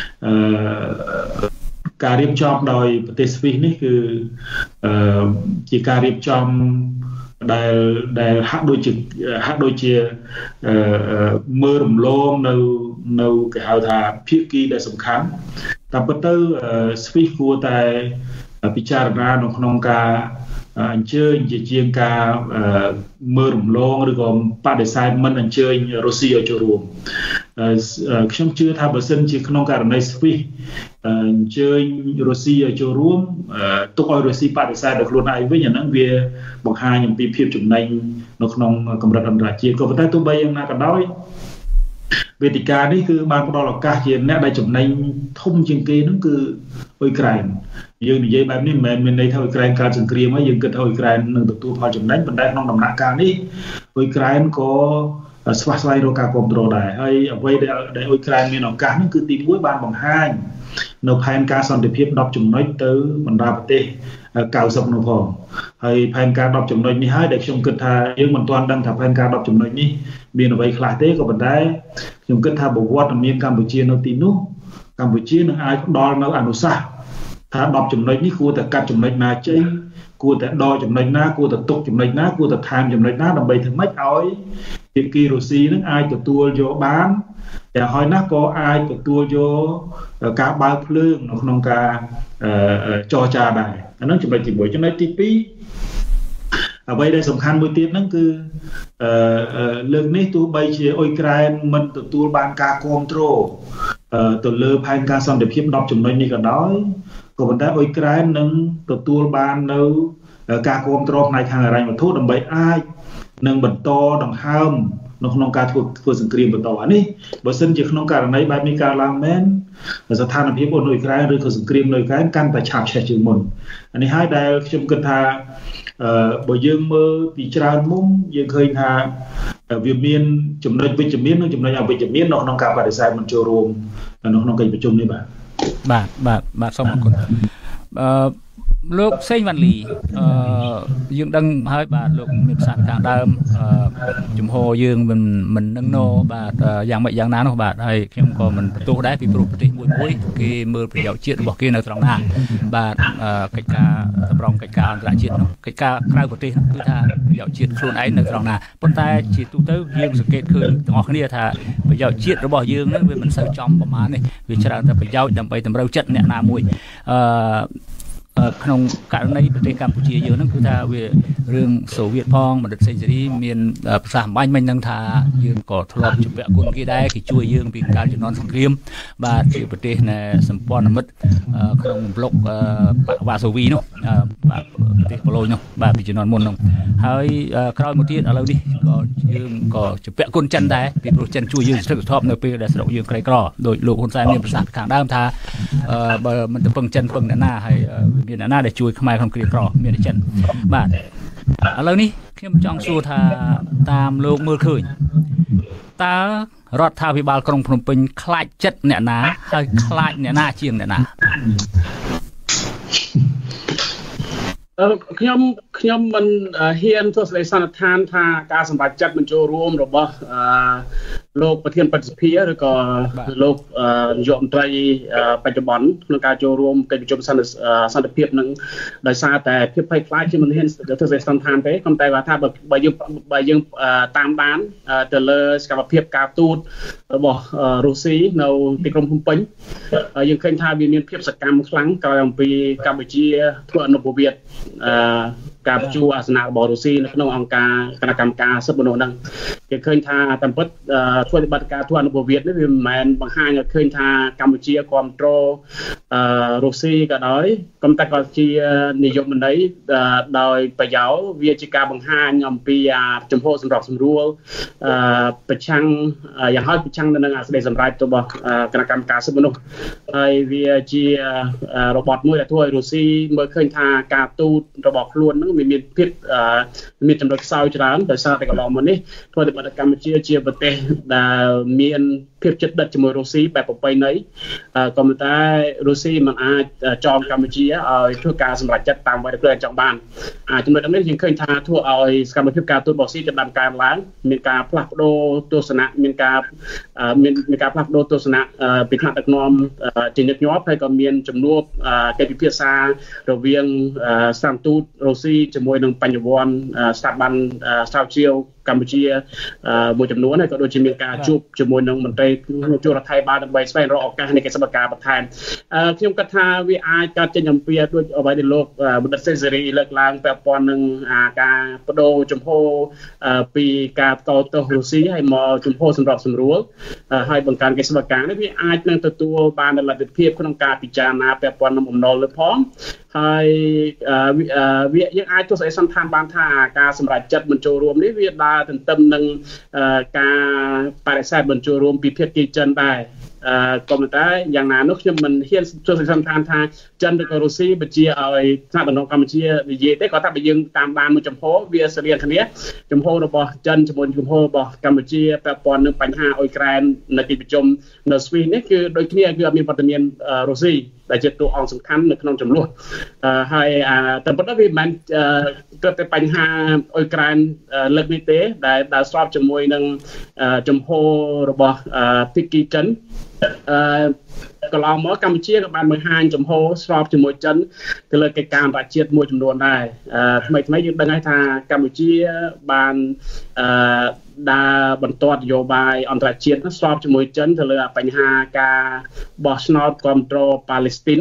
ការរៀបចំដោយប្រទេសស្វីសនេះគឺជាការរៀបចំដែលហាក់ដូចជាមើលរំលងនៅគេហៅថាភាគីដែលសំខាន់តាមពិតទៅស្វីសគួរតែពិចារណានៅក្នុងការអញ្ជើញជាងការមើលរំលងឬក៏បដិសេធមិនអញ្ជើញរុស្ស៊ីឲ្យចូលរួមខ្ញុំជឿថាបើសិនជាក្នុងករណីស្វីសអញ្ជើញរុស្ស៊ីឲ្យចូលរួមទុកឲ្យរុស្ស៊ីបដិសេធដោយខ្លួនឯងវិញអាហ្នឹងវាបង្ហាញអំពីភាពចំណេញនៅក្នុងកម្រិតអន្តរជាតិក៏ប៉ុន្តែទោះបីយ៉ាងណាក៏ដោយវេទិកានេះគឺបានផ្ដល់ឱកាសជាអ្នកដែលចំណេញធំជាងគេហ្នឹងគឺអ៊ុយក្រែនយើងនិយាយបែបនេះមិនមែនមានន័យថាអ៊ុយក្រែនកើតសង្គ្រាមហើយយើងគិតថាអ៊ុយក្រែននឹងទទួលផលចំណេញប៉ុន្តែក្នុងដំណាក់កាលនេះអ៊ុយក្រែនក៏ស្វះស្វែងរកការគ្រប់គ្រងដែរហើយអ្វីដែលអ៊ុយក្រែនមានឱកាសនេះគឺទី1បានបង្ហាញនៅផែនការសន្តិភាព10ចំណុចទៅបណ្ដាប្រទេស90នោះផងហើយផែនការ10ចំណុចនេះហើយដែលខ្ញុំគិតថាយើងមិនទាន់ដឹងថាផែនការ10ចំណុចនេះមានអ្វីខ្លះទេក៏ប៉ុន្តែខ្ញុំគិតថាប្រវត្តិមានកម្ពុជានៅទីនោះកម្ពុជានឹងអាចផ្ដល់នៅអនុសាសន៍ថា10ចំណុចនេះគួរតែកាត់ចំណុចណាចេញគួរតែដកចំណុចណាគួរតែទុកចំណុចណាគួរតែថែមចំណុចណាដើម្បីធ្វើម៉េចឲ្យភាគីរុស្ស៊ីនឹងអាចទទួលយកបានតែហើយណាស់ក៏អាចទទួលយកការបើកភ្លើងនៅក្នុងការចរចាដែរអានឹងចំណុចទី1ចំណុចទី2អ្វីដែលសំខាន់មួយទៀតហ្នឹងគឺលើកនេះទោះបីជាអ៊ុយក្រែនមិនទទួលបានការគ្រប់គ្រងទៅលើផែនការសន្តិភាព10ចំណុចនេះក៏ដោយក៏ប៉ុន្តែអ៊ុយក្រែននឹងទទួលបាននៅការគ្រប់គ្រងផ្នែកខាងហិរញ្ញវត្ថុដើម្បីអាចនឹងបន្តដង្ហើមនៅក្នុងការធ្វើសង្គ្រាមបន្តអានេះបើសិនជាក្នុងករណីបែបនេះកើតឡើងមែនស្ថានភាពអ៊ុយក្រែនឬក៏សង្គ្រាមនៅអ៊ុយក្រែនកាន់តែឆាប់ឆេះជាងមុនអានេះហើយដែលខ្ញុំគិតថាបើយើងមើលពីច្រើនមុំយើងឃើញថាវាមានចំណុចវិជ្ជមាននិងចំណុចអវិជ្ជមាននៅក្នុងការបដិសេធមិនចូលរួមនៅក្នុងកិច្ចប្រជុំនេះបាទសូមអរគុណលោកសេងវ៉ាន់លីយើងដឹងហើយបាទលោកមានប្រសាសន៍ខាងដើមជំហរយើងមិននឹងណបាទយ៉ាងម៉េចយ៉ាងណានោះបាទហើយខ្ញុំក៏មិនបន្ទោសដែរពីព្រោះប្រទេសមួយគេមើលប្រយោជន៍ជាតិរបស់គេនៅត្រង់ណាបាទកិច្ចការតម្រង់កិច្ចការអន្តរជាតិនោះកិច្ចការក្រៅប្រទេសគឺថាប្រយោជន៍ជាតិខ្លួនឯងនៅត្រង់ណាប៉ុន្តែជាទូទៅយើងសង្កេតឃើញទាំងអស់គ្នាថាប្រយោជន៍ជាតិរបស់យើងហ្នឹងវាមិនសូវចំប្រមាណនេះវាច្រើនតែប្រយោជន៍ដើម្បីតម្រូវចិត្តអ្នកណាមួយក្នុងករណីប្រទេសកម្ពុជាយើងហ្នឹងគឺថាវារឿងសូវៀតផងបណ្ឌិតសេងសេរីមានប្រសាសន៍អំបញ្ញមិញហ្នឹងថាយើងក៏ធ្លាប់ជំពាក់គុណគេដែរគេជួយយើងពីកាលជំនាន់សង្គ្រាមបាទជាប្រទេសនៃសម្ព័ន្ធមិត្តក្នុងប្លុកវ៉ាសូវីនោះបាទប្រទេសប៉ូឡូញនោះបាទពីជំនាន់មុននោះហើយក្រោយមកទៀតឥឡូវនេះក៏យើងក៏ជំពាក់គុណចិនដែរពីព្រោះចិនជួយយើងស្ថិតស្ថប់នៅពេលដែលស្រុកយើងក្រីក្រដោយលោកហ៊ុនសែនមានប្រសាសន៍ខាងដើមថាបើមិនទៅពឹងចិនពឹងអ្នកណាហើយមានអ្នកណាដែលជួយខ្មែរក្នុងគ្រាក្រមានតែចិនបាទឥឡូវនេះខ្ញុំចង់សួរថាតាមលោកមើលឃើញតើរដ្ឋាភិបាលក្រុងភ្នំពេញខ្លាចចិត្តអ្នកណាហើយខ្លាចអ្នកណាជាងអ្នកណាខ្ញុំមិនហ៊ានទស្សនសន្និដ្ឋានថាការសម្រេចចិត្តបញ្ចូលរួមរបស់លោកប្រធានបទសភាឬក៏លោកនាយករដ្ឋមន្ត្រីបច្ចុប្បន្នក្នុងការចូលរួមកិច្ចប្រជុំសន្តិភាពនឹងដោយសារតែភាពភ័យខ្លាចជាមិនហ៊ានទស្សនសន្និដ្ឋានទេប៉ុន្តែថាបើយើងតាមដានទៅលើសកម្មភាពការទូតរបស់រុស្ស៊ីនៅទីក្រុងភ្នំពេញយើងឃើញថាវាមានភាពសកម្មខ្លាំងក្រោយអំពីកម្ពុជាធ្វើអនុប្រវត្តិការបញ្ជួអាសនៈរបស់រុស្ស៊ីនៅក្នុងអង្គការគណៈកម្មការសិទ្ធិមនុស្សហ្នឹងគេឃើញថាតាមពិតធ្វើបដិការធ្វើអនុប្រវត្តិនេះវាមិនមែនបង្ហាញឲ្យឃើញថាកម្ពុជាគ្រប់គ្រងរុស្ស៊ីក៏ដោយក៏តែក៏ជានិយមន័យដោយប្រយោលវាជាការបង្ហាញអំពីចំហសម្រាប់សម្រួលប្រឆាំងយ៉ាងហោចប្រឆាំងទៅនឹងសេចក្តីសម្រេចរបស់គណៈកម្មការសិទ្ធិមនុស្សហើយវាជារបបមួយដែលធ្វើឲ្យរុស្ស៊ីមើលឃើញថាការទូតរបស់ខ្លួនហ្នឹងមានភាពមានចំណុចខ្សោយច្រើនដោយសារតែកន្លងមកនេះធ្វើឲ្យប្រទេសកម្ពុជាជាប្រទេសដែលមានភាពជិតដិតជាមួយរុស្ស៊ីបែបប្រពៃណីក៏ប៉ុន្តែរុស្ស៊ីមិនអាចចងកម្ពុជាឲ្យធ្វើការសម្រេចចិត្តតាមអ្វីដែលខ្លួនចង់បានចំណុចនេះយើងឃើញថាធ្វើឲ្យសកម្មភាពការទូតរបស់រុស្ស៊ីចាប់ផ្ដើមកើនឡើងមានការផ្លាស់ប្ដូរទស្សនៈមានការផ្លាស់ប្ដូរទស្សនៈពីថ្នាក់ដឹកនាំជាញឹកញាប់ហើយក៏មានជំនួបកិច្ចពិភាក្សារវាងស្ថានទូតរុស្ស៊ីជាមួយនឹងបញ្ញវន្តស្ថាប័នស្រាវជ្រាវកម្ពុជាមួយចំនួនហើយក៏ដូចជាមានការជួបជាមួយនឹងមន្ត្រីជួររដ្ឋាភិបាលដើម្បីស្វែងរកឱកាសនៃកិច្ចសហការបន្ថែមខ្ញុំគិតថាវាអាចកើតចេញអំពីដូចអ្វីដែលលោកបណ្ឌិតសេនស៊ូរីលើកឡើងពាក់ព័ន្ធនឹងការបដូរចំហពីការតទោសរុស្ស៊ីហើយមកចំហសម្របសម្រួលហើយបង្កើនកិច្ចសហការនេះវាអាចនឹងទទួលបានលទ្ធភាពក្នុងការពិចារណាពាក់ព័ន្ធនឹងបំណុលលើផងហើយវាយើងអាចទស្សនវិស័យសន្តានបានថាការសម្រេចចិត្តបញ្ចូលរួមនេះវាដើរទន្ទឹមនឹងការបដិសេធបញ្ចូលរួមពីភាគីចិនដែរក៏ប៉ុន្តែយ៉ាងណានោះខ្ញុំមិនហ៊ានទស្សនវិស័យសន្តានថាចិនឬក៏រុស្ស៊ីបញ្ជាឲ្យថ្នាក់ដឹកនាំកម្ពុជានិយាយទេគាត់ថាបើយើងតាមដានមួយចំហវាស្រដៀងគ្នាចំហរបស់ចិនជាមួយចំហរបស់កម្ពុជាពាក់ព័ន្ធនឹងបញ្ហាអ៊ុយក្រែននៅទីប្រជុំនៅស្វីសនេះគឺដូចគ្នាគឺអត់មានវត្តមានរុស្ស៊ីដែលជាតួអង្គសំខាន់នៅក្នុងចំនួនហើយតែប៉ុន្តែវាមិនគិតតែបញ្ហាអ៊ុយក្រែនលើកនេះទេដែលស្របជាមួយនឹងចំហរបស់ភាគីចិនកន្លងមកកម្ពុជាក៏បានបង្ហាញចំហស្របជាមួយចិនទៅលើកិច្ចការអន្តរជាតិមួយចំនួនដែរថ្មីយើងដឹងហើយថាកម្ពុជាបានដើរបន្តនយោបាយអន្តរជាតិស្របជាមួយចិនទៅលើបញ្ហាការបោះឆ្នោតគាំទ្រប៉ាឡេស្ទីន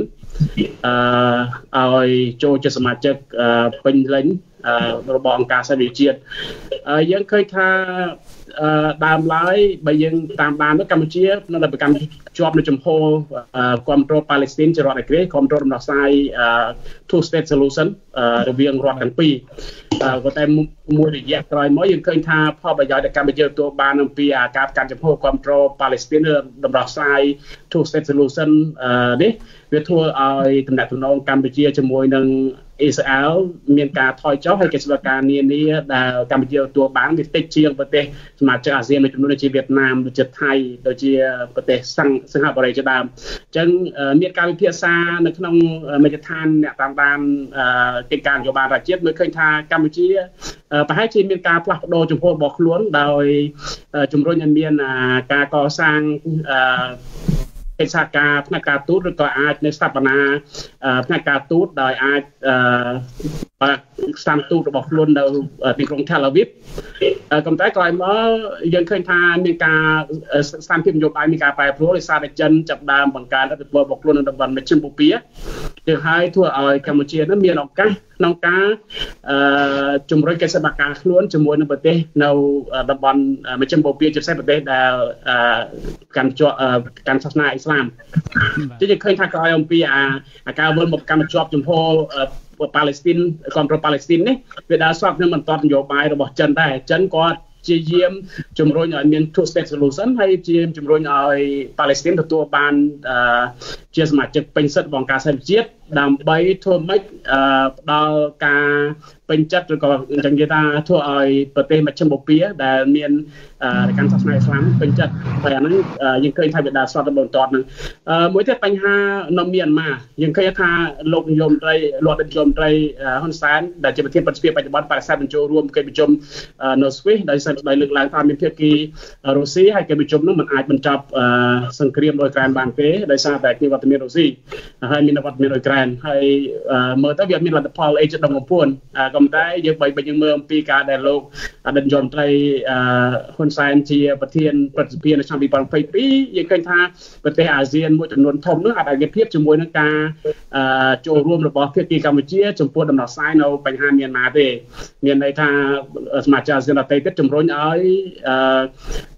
ឲ្យចូលជាសមាជិកពេញលេញរបស់អង្គការសហប្រជាជាតិយើងឃើញថាដើមឡើយបើយើងតាមដានទៅកម្ពុជានៅតែប្រកាន់ជាប់នៅចំហគាំទ្រប៉ាឡេស្ទីនជារដ្ឋឯករាជ្យគាំទ្រដំណោះស្រាយ two state solution រវាងរដ្ឋទាំងពីរក៏តែមួយរយៈក្រោយមកយើងឃើញថាផលប្រយោជន៍ដែលកម្ពុជាទទួលបានអំពីការកាន់ចំហគាំទ្រប៉ាឡេស្ទីនដំណោះស្រាយ two state solution នេះវាធ្វើឲ្យទំនាក់ទំនងកម្ពុជាជាមួយនឹងអ៊ីស្រាអែលមានការថយចុះហើយកិច្ចសហការនានាដែលកម្ពុជាទទួលបានវាតិចជាងប្រទេសសមាជិកអាស៊ានមួយចំនួនដូចជាវៀតណាមដូចជាថៃដូចជាប្រទេសសិង្ហបុរីជាដើមអញ្ចឹងមានការវិភាគនៅក្នុងមជ្ឈដ្ឋានអ្នកតាមដានកិច្ចការនយោបាយរដ្ឋជាតិមើលឃើញថាកម្ពុជាប្រហែលជាមានការផ្លាស់ប្ដូរចំហរបស់ខ្លួនដោយជំរុញឲ្យមានការកសាងកិច្ចសហការផ្នែកការទូតឬក៏អាចនៅស្ថាបនាផ្នែកការទូតដោយអាចស្ថានទូតរបស់ខ្លួននៅទីក្រុង Tel Aviv ក៏តែក្រោយមកយើងឃើញថាមានការស្ថានភាពនយោបាយមានការប្រែប្រួលដោយសារតែចិនចាប់ដើមបង្កើនឥទ្ធិពលរបស់ខ្លួននៅតំបន់មជ្ឈិមបូព៌ាទៅហើយធ្វើឲ្យកម្ពុជានឹងមានឱកាសក្នុងការជំរុញកិច្ចសហការខ្លួនជាមួយនឹងប្រទេសនៅតំបន់មជ្ឈិមបូព៌ាជាពិសេសប្រទេសដែលកាន់សាសនាអ៊ីស្លាមជាយើងឃើញថាក្រោយអំពីការវិលមកកម្មជាប់ចំហប៉ាឡេស្ទីនគាំទ្រប៉ាឡេស្ទីននេះវាដើរស្របនឹងបន្តនយោបាយរបស់ចិនដែរចិនគាត់ជាយាមជំរុញឲ្យមាន two state solution ហើយជាជំរុញឲ្យប៉ាឡេស្ទីនទទួលបានជាសមាជិកពេញសិទ្ធិរបស់អង្គការសហប្រជាជាតិដើម្បីធ្វើម៉េចផ្ដល់ការពេញចិត្តឬក៏អញ្ចឹងនិយាយថាធ្វើឲ្យប្រទេសមជ្ឈិមបូព៌ាដែលមានកាន់សាសនាអ៊ីស្លាមពេញចិត្តហើយអាហ្នឹងយើងឃើញថាវាដើរស្របទៅបន្តនឹងមួយទៀតបញ្ហានៅមីយ៉ាន់ម៉ាយើងឃើញថាលោកនាយករដ្ឋមន្ត្រីហ៊ុនសែនដែលជាប្រធានប្រតិភិបបច្ចុប្បន្នបរិស័ទបញ្ចូលរួមកិច្ចប្រជុំនៅស្វីសដោយលើកឡើងថាមានភាគីរុស្ស៊ីហើយកិច្ចប្រជុំនោះមិនអាចបញ្ចប់សង្គ្រាមអ៊ុយក្រែនបានទេដោយសារតែមានវត្តមានរុស្ស៊ីហើយមានវត្តមានអ៊ុយក្រែនហើយមើលទៅវាមានលទ្ធផលអីចិត្តដល់កំពួនក៏តែយើងបើយើងមើលអំពីការដែលលោកអតីតនាយករដ្ឋមន្ត្រីហ៊ុនសែនជាប្រធានប្រតិភិបនៅឆ្នាំ2022យើងឃើញថាប្រទេសអាស៊ានមួយចំនួនធំនោះអាចឯកភាពជាមួយនឹងការចូលរួមរបស់ភាគីកម្ពុជាចំពោះដំណោះស្រាយនៅបញ្ហាមីយ៉ាន់ម៉ាទេមានន័យថាសមាជិកអាស៊ានដទៃទៀតជំរុញឲ្យ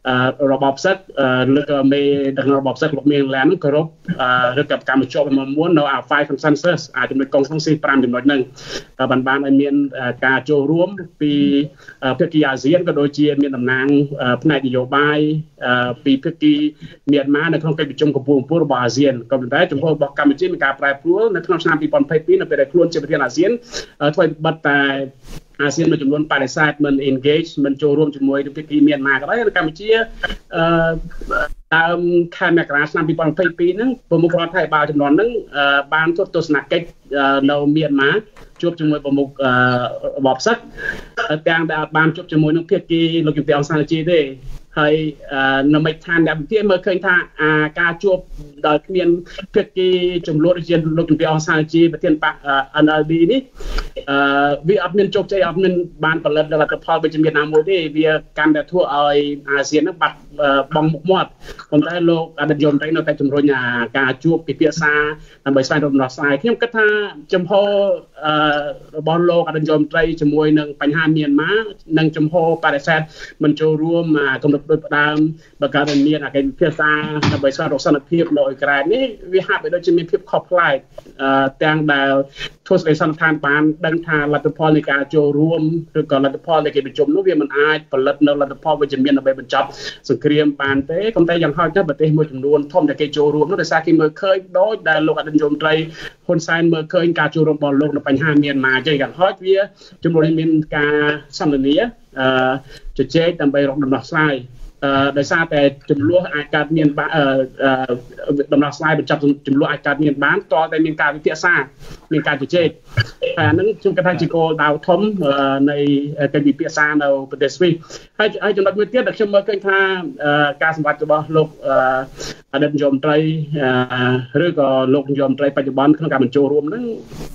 របបសឹកឬក៏មេដឹកនាំរបបសឹកលោកមានឡានគោរពឬក៏កម្មជាប់មួយនៅអា 5 consensus អាចចំណុចកុងសំស៊ី5ចំណុចហ្នឹងបានឲ្យមានការចូលរួមពីភាគីអាស៊ានក៏ដូចជាមានតំណាងផ្នែកនយោបាយពីភាគីមីយ៉ាន់ម៉ានៅក្នុងកិច្ចប្រជុំកំពូលរបស់អាស៊ានក៏ប៉ុន្តែចំពោះរបស់កម្ពុជាមានការប្រែប្រួលនៅក្នុងឆ្នាំ2022នៅពេលដែលខ្លួនជាប្រធានអាស៊ានធ្វើឲ្យបិទតែអាស៊ានមួយចំនួនបដិសេធមិន engage មិនចូលរួមជាមួយនឹងភាគីមីយ៉ាន់ម៉ាក៏ដោយកម្ពុជាដើមខែមករាឆ្នាំ2022ហ្នឹងប្រមុខរដ្ឋាភិបាលចំនួនហ្នឹងបានធ្វើទស្សនកិច្ចនៅមីយ៉ាន់ម៉ាជួបជាមួយប្រមុខរបបសឹកទាំងដែលបានជួបជាមួយនឹងភាគីលោកជំទាវ អង្សានជីទេហើយនៅមេឋានអ្នកវិទ្យាមើលឃើញថាការជួបដោយគ្មានភាគីចំនួនដូចជាលោកជំទាវ អង្សានជីប្រធានបក NLD នេះវាអត់មានជោគជ័យអត់មានបានផលិតលទ្ធផលវិជ្ជមានណាមួយទេវាកាន់តែធ្វើឲ្យអាស៊ានហ្នឹងបាត់បងមុខមាត់ប៉ុន្តែលោកអតីតយមត្រីនៅតែជំរុញការជួបពិភាក្សាដើម្បីស្វែងរកដំណោះស្រាយខ្ញុំគិតថាចំហរបស់លោកអតីតយមត្រីជាមួយនឹងបញ្ហាមីយ៉ាន់ម៉ានិងចំហបដិសេធមិនចូលរួមកម្រិតដូចផ្ដើមបើកើតមានកិច្ចពិភាក្សាដើម្បីស្វែងរកសន្តិភាពនៅអ៊ុយក្រែននេះវាហាក់បីដូចជាមានភាពខុសប្លែកទាំងដែលធ្វើសេចក្តីសន្និដ្ឋានបានដឹងថាលទ្ធផលនៃការចូលរួមឬក៏លទ្ធផលនៃកិច្ចប្រជុំនោះវាមិនអាចផលិតនៅលទ្ធផលវិជ្ជមានដើម្បីបញ្ចប់សង្គ្រាមបានទេប៉ុន្តែយ៉ាងហោចណាស់ប្រទេសមួយចំនួនធំដែលគេចូលរួមនោះដោយសារគេមើលឃើញដូចដែលលោកអតីតយមត្រីហ៊ុនសែនមើលឃើញការចូលរួមរបស់លោកនៅបញ្ហាមីយ៉ាន់ម៉ាអញ្ចឹងយ៉ាងហោចវាជំរុញឲ្យមានការសន្ទនាជជែកដើម្បីរកដំណោះស្រាយដោយសារតែចំនួនអាចកើតមានដំណោះស្រាយបញ្ចប់ចំនួនអាចកើតមានបានតតែមានការវិភាសាមានការជជែកហើយអានឹងខ្ញុំគិតថាជាគោលដៅធំនៃកិច្ចវិភាសានៅប្រទេសស្វីសហើយចំណុចមួយទៀតដែលខ្ញុំមើលឃើញថាការសម្រេចរបស់លោកអតីតនាយករដ្ឋមន្ត្រីឬក៏លោកនាយករដ្ឋមន្ត្រីបច្ចុប្បន្នក្នុងការបញ្ចូលរួមហ្នឹង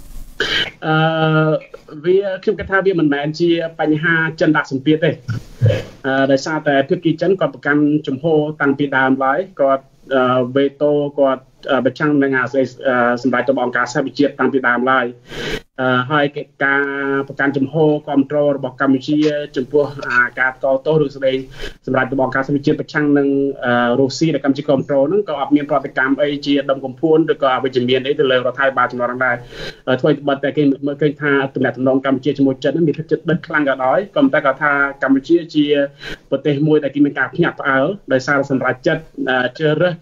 វាខ្ញុំគិតថាវាមិនមែនជាបញ្ហាចិនដាក់សម្ពាធទេដោយសារតែភាគីចិនគាត់ប្រកាន់ជំហរតាំងពីដើមឡើយគាត់វេតូគាត់ប្រឆាំងនឹងសម្រាប់របស់អង្គការសហប្រជាជាតិតាំងពីដើមឡើយហើយការប្រកាន់ជំហរគ្រប់គ្រងរបស់កម្ពុជាចំពោះការតទោសឬស្ដីសម្រាប់របស់អង្គការសហប្រជាជាតិប្រឆាំងនឹងរុស្ស៊ីដែលកម្ពុជាគ្រប់គ្រងហ្នឹងក៏អត់មានប្រតិកម្មអីជាដុំកំភួនឬក៏អវិជ្ជមានអីទៅលើរដ្ឋាភិបាលចំនួនហ្នឹងដែរធ្វើឲ្យតែគេមើលឃើញថាទំនាក់ទំនងកម្ពុជាជាមួយចិនមានភាពជិតដិតខ្លាំងក៏ដោយក៏តែគាត់ថាកម្ពុជាជាប្រទេសមួយដែលគេមានការភ្ញាក់ផ្អើលដោយសារសម្រាប់ចិត្តជ្រើសរើស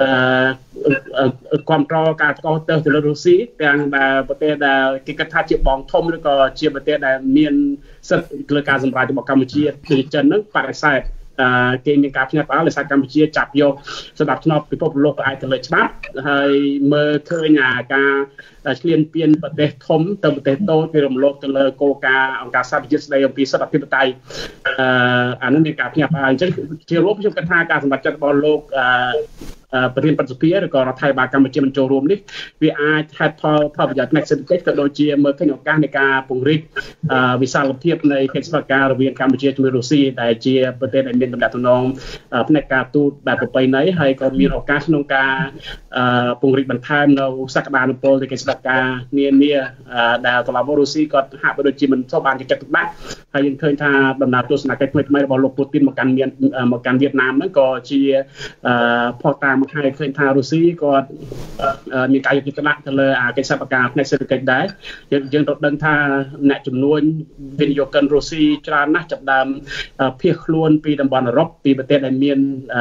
គ្រប់គ្រងការកោះទើសទៅលើរុស្ស៊ីទាំងដែលប្រទេសដែលគេគិតថាជាបងធំឬក៏ជាប្រទេសដែលមានសិទ្ធិលើការសម្រេចរបស់កម្ពុជាពីចិនហ្នឹងបដិសេធគេមានការភ្ញាក់ផ្អើលដោយសារកម្ពុជាចាប់យកសម្រាប់ឆ្នោតពិភពលោកផ្អែកទៅលើច្បាប់ហើយមើលឃើញការឆ្លៀនពៀនប្រទេសធំទៅប្រទេសតូចវារំលោភទៅលើគោលការណ៍អង្គការសហប្រជាជាតិស្តីអំពីសិទ្ធិអធិបតេយ្យអានឹងមានការភ្ញាក់ផ្អើលអញ្ចឹងជារួមខ្ញុំគិតថាការសម្រេចចិត្តរបស់លោកប្រធានប្រតិភិឬក៏រដ្ឋាភិបាលកម្ពុជាបញ្ចូលរួមនេះវាអាចហេតុផលប្រយោជន៍ផ្នែកសេដ្ឋកិច្ចក៏ដូចជាមើលឃើញឱកាសនៃការពង្រីកវិសាលភាពនៃកិច្ចសហការរវាងកម្ពុជាជាមួយរុស្ស៊ីដែលជាប្រទេសដែលមានទំនាក់ទំនងផ្នែកការទូតបែបប្រពៃណីហើយក៏មានឱកាសក្នុងការពង្រីកបន្ថែមនៅសក្តានុពលនៃកិច្ចសហការនានាដែលកន្លងមករុស្ស៊ីក៏ហាក់បីដូចជាមិនសូវបានចាត់ទុកដាក់ហើយយើងឃើញថាដំណើរទស្សនកិច្ចថ្មីៗរបស់លោកពូទីនមកកាន់វៀតណាមហ្នឹងក៏ជាផុសតាមហើយឃើញថារុស្ស៊ីគាត់មានការយកចិត្តទុកដាក់ទៅលើកិច្ចសហការផ្នែកសេដ្ឋកិច្ចដែរយើងត្រូវដឹងថាអ្នកចំនួនវិនិយោគិនរុស្ស៊ីច្រើនណាស់ចាប់ដើមភៀសខ្លួនពីតំបន់អឺរ៉ុបពីប្រទេសដែលមាន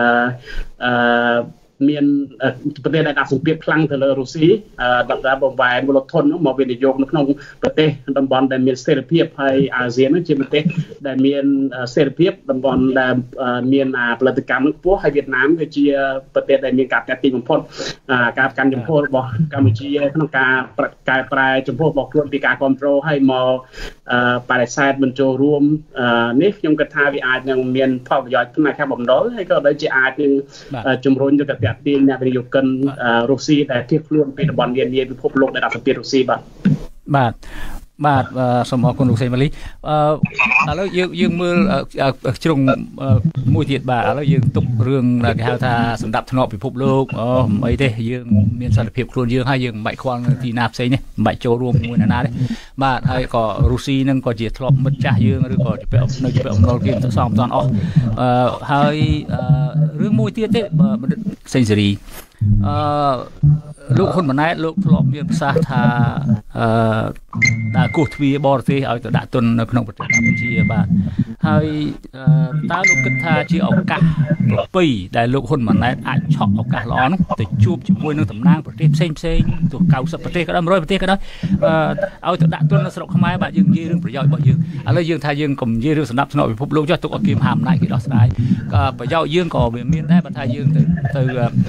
ប្រទេសដែលដាក់សម្ពាធខ្លាំងទៅលើរុស្ស៊ីដើម្បីបំផែមូលធនមកវិនិយោគនៅក្នុងប្រទេសតំបន់ដែលមានស្ថិរភាពហើយអាស៊ាននោះជាប្រទេសដែលមានស្ថិរភាពតំបន់ដែលមានផលិតកម្មខ្ពស់ហើយវៀតណាមគឺជាប្រទេសដែលមានការតាក់ទាញបំផុតការប្រកាន់ចំហរបស់កម្ពុជាក្នុងការកែប្រែចំហរបស់ខ្លួនពីការគ្រប់គ្រងហើយមកបដិសេធមិនចូលរួមនេះខ្ញុំគិតថាវាអាចនឹងមានផលប្រយោជន៍ផ្នែកខាងបំណុលហើយក៏ដូចជាអាចនឹងជំរុញទៅទាក់ទាញអ្នកវិនិយោគិនរុស្ស៊ីដែលភៀសខ្លួនពីតំបន់នានាពិភពលោកដែលដាក់សម្ពាធរុស្ស៊ីបាទបាទសូមអរគុណលោកសេងម៉ាលីឥឡូវយើងមើលជ្រុងមួយទៀតបាទឥឡូវយើងទុករឿងគេហៅថាសម្ដាប់ធ្នាប់ពិភពលោកអីទេយើងមានសន្តិភាពខ្លួនយើងហើយយើងមិនបាច់ខ្វល់ទីណាផ្សេងទេមិនបាច់ចូលរួមជាមួយណាទេបាទហើយក៏រុស្ស៊ីនឹងក៏ជាធ្លាប់មិត្តចាស់យើងឬក៏ជាពាក់នៅជាពាក់អំណុលគេមិនសងមិនតាន់អស់ហើយរឿងមួយទៀតទេបណ្ឌិតសេងសេរីលោកហ៊ុនម៉ាណែតលោកធ្លាប់មានប្រសាសន៍ថាដាក់គោះទ្វារបរទេសឲ្យទៅដាក់ទុននៅក្នុងប្រទេសកម្ពុជាបាទហើយតើលោកគិតថាជាឱកាសពីរដែលលោកហ៊ុនម៉ាណែតអាចឆក់ឱកាសល្អនោះទៅជួបជាមួយនឹងតំណាងប្រទេសផ្សេងទោះ90ប្រទេសក៏ដោយ100ប្រទេសក៏ដោយឲ្យទៅដាក់ទុននៅស្រុកខ្មែរបាទយើងនិយាយរឿងប្រយោជន៍របស់យើងឥឡូវយើងថាយើងកុំនិយាយរឿងសម្ដាប់ធ្នាប់ពិភពលោកចុះទុកឲ្យគេមហាអំណាចគេដោះស្រាយប្រយោជន៍យើងក៏វាមានដែរបើថាយើងទៅ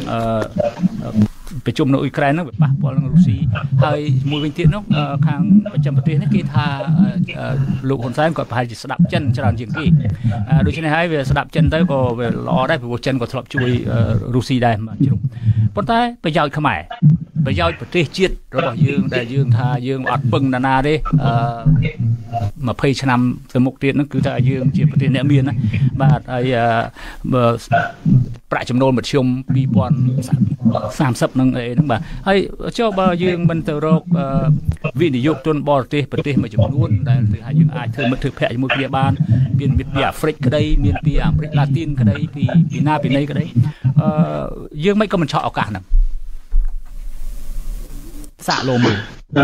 ប្រជុំនៅអ៊ុយក្រែនហ្នឹងវាប៉ះពាល់នឹងរុស្ស៊ីហើយមួយវិញទៀតនោះខាងប្រចាំប្រទេសនេះគេថាលោកហ៊ុនសែនគាត់ប្រហែលជាស្ដាប់ចិនច្រើនជាងគេដូច្នេះហើយវាស្ដាប់ចិនទៅក៏វាល្អដែរព្រោះចិនក៏ធ្លាប់ជួយរុស្ស៊ីដែរបាទជ្រុំប៉ុន្តែប្រយោជន៍ខ្មែរប្រយោជន៍ប្រទេសជាតិរបស់យើងដែលយើងថាយើងអត់ពឹងណាទេ20ឆ្នាំទៅមុខទៀតហ្នឹងគឺថាយើងជាប្រទេសអ្នកមានណាបាទហើយប្រាក់ចំណូលមធ្យម2030នឹងអីហ្នឹងបាទហើយចុះបើយើងមិនទៅរកវិនិយោគទុនបរទេសប្រទេសមួយចំនួនដែលគឺថាយើងអាចធ្វើមិត្តភ័ក្តិជាមួយគ្នាបានមានពីអាហ្វ្រិកក្តីមានពីអាមេរិកឡាទីនក្តីពីណាពីណីក្តីយើងមិនក៏មិនឆក់ឱកាសហ្នឹងសាក់លោមើល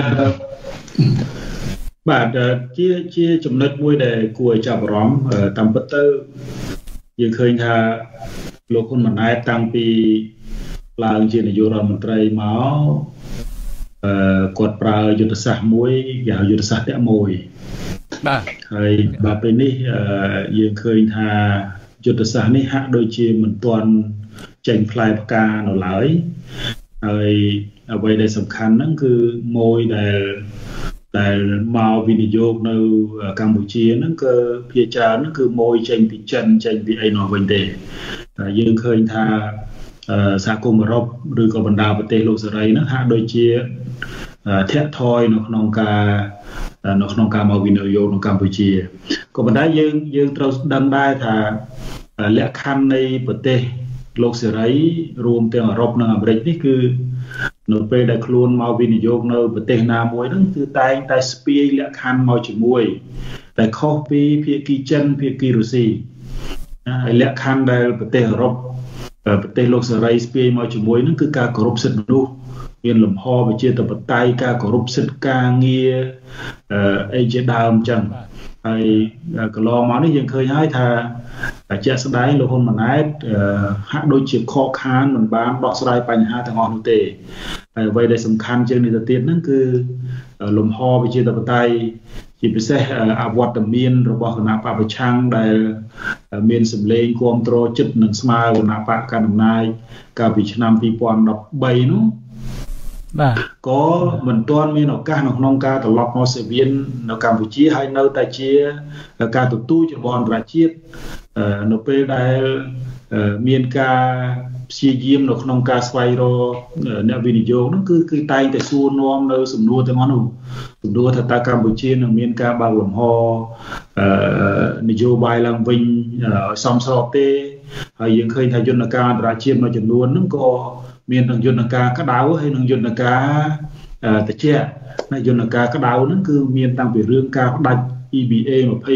បាទជាចំណុចមួយដែលគួរឲ្យចាប់អារម្មណ៍តាមពិតទៅយើងឃើញថាលោកហ៊ុនម៉ាណែតតាំងពីឡើងជានាយករដ្ឋមន្ត្រីមកគាត់ប្រើយុទ្ធសាស្ត្រមួយគេហៅយុទ្ធសាស្ត្រតាក់មួយបាទហើយដល់ពេលនេះយើងឃើញថាយុទ្ធសាស្ត្រនេះហាក់ដូចជាមិនទាន់ចេញផ្លែផ្កានៅឡើយហើយអ្វីដែលសំខាន់ហ្នឹងគឺមួយដែលមកវិនិយោគនៅកម្ពុជាហ្នឹងគឺភាគច្រើនហ្នឹងគឺមួយចេញពីចិនចេញពីអីនោះវិញទេយើងឃើញថាសហគមន៍អឺរ៉ុបឬក៏បណ្ដាប្រទេសលោកសេរីហ្នឹងហាក់ដូចជាធាក់ថយនៅក្នុងការមកវិនិយោគនៅកម្ពុជាក៏ប៉ុន្តែយើងត្រូវដឹងដែរថាលក្ខខណ្ឌនៃប្រទេសលោកសេរីរួមទាំងអឺរ៉ុបនិងអាមេរិកនេះគឺនៅពេលដែលខ្លួនមកវិនិយោគនៅប្រទេសណាមួយហ្នឹងគឺតែងតែស្ពាយលក្ខខណ្ឌមកជាមួយតែខុសពីភាគីចិនភាគីរុស្ស៊ីហើយលក្ខខណ្ឌដែលប្រទេសអឺរ៉ុបប្រទេសលោកសេរីស្ពាយមកជាមួយហ្នឹងគឺការគោរពសិទ្ធិមនុស្សមានលំហប្រជាធិបតេយ្យការគោរពសិទ្ធិការងារអីជាដើមអញ្ចឹងហើយកន្លងមកនេះយើងឃើញហើយថាជាក់ស្ដែងលោកហ៊ុនម៉ាណែតហាក់ដូចជាខកខានមិនបានដោះស្រាយបញ្ហាទាំងអស់នោះទេហើយអ្វីដែលសំខាន់ជាងនេះទៅទៀតហ្នឹងគឺលំហប្រជាធិបតេយ្យជាពិសេសអវត្តមានរបស់គណៈបព្វប្រឆាំងដែលមានសម្លេងគ្រប់គ្រងចិត្តនឹងស្មើគណៈបកកណ្ដាលអំណាចកាលពីឆ្នាំ2013នោះបាទក៏មិនទាន់មានឱកាសនៅក្នុងការត្រឡប់មកសេវៀននៅកម្ពុជាហើយនៅតែជាការទទូចរបស់អន្តរជាតិនៅពេលដែលមានការព្យាយាមនៅក្នុងការស្វែងរកអ្នកវិនិយោគនោះគឺតែងតែសួរនាំនៅសំណួរទាំងអស់នោះសំណួរថាតើកម្ពុជានឹងមានការបើកលំហនយោបាយឡើងវិញឲ្យសមស្របទេហើយយើងឃើញថាយន្តការអន្តរជាតិមួយចំនួនហ្នឹងក៏មានទាំងយន្តការក្តៅហើយនិងយន្តការត្រជាក់ហើយយន្តការក្តៅហ្នឹងគឺមានតាំងពីរឿងការផ្ដាច់ EBA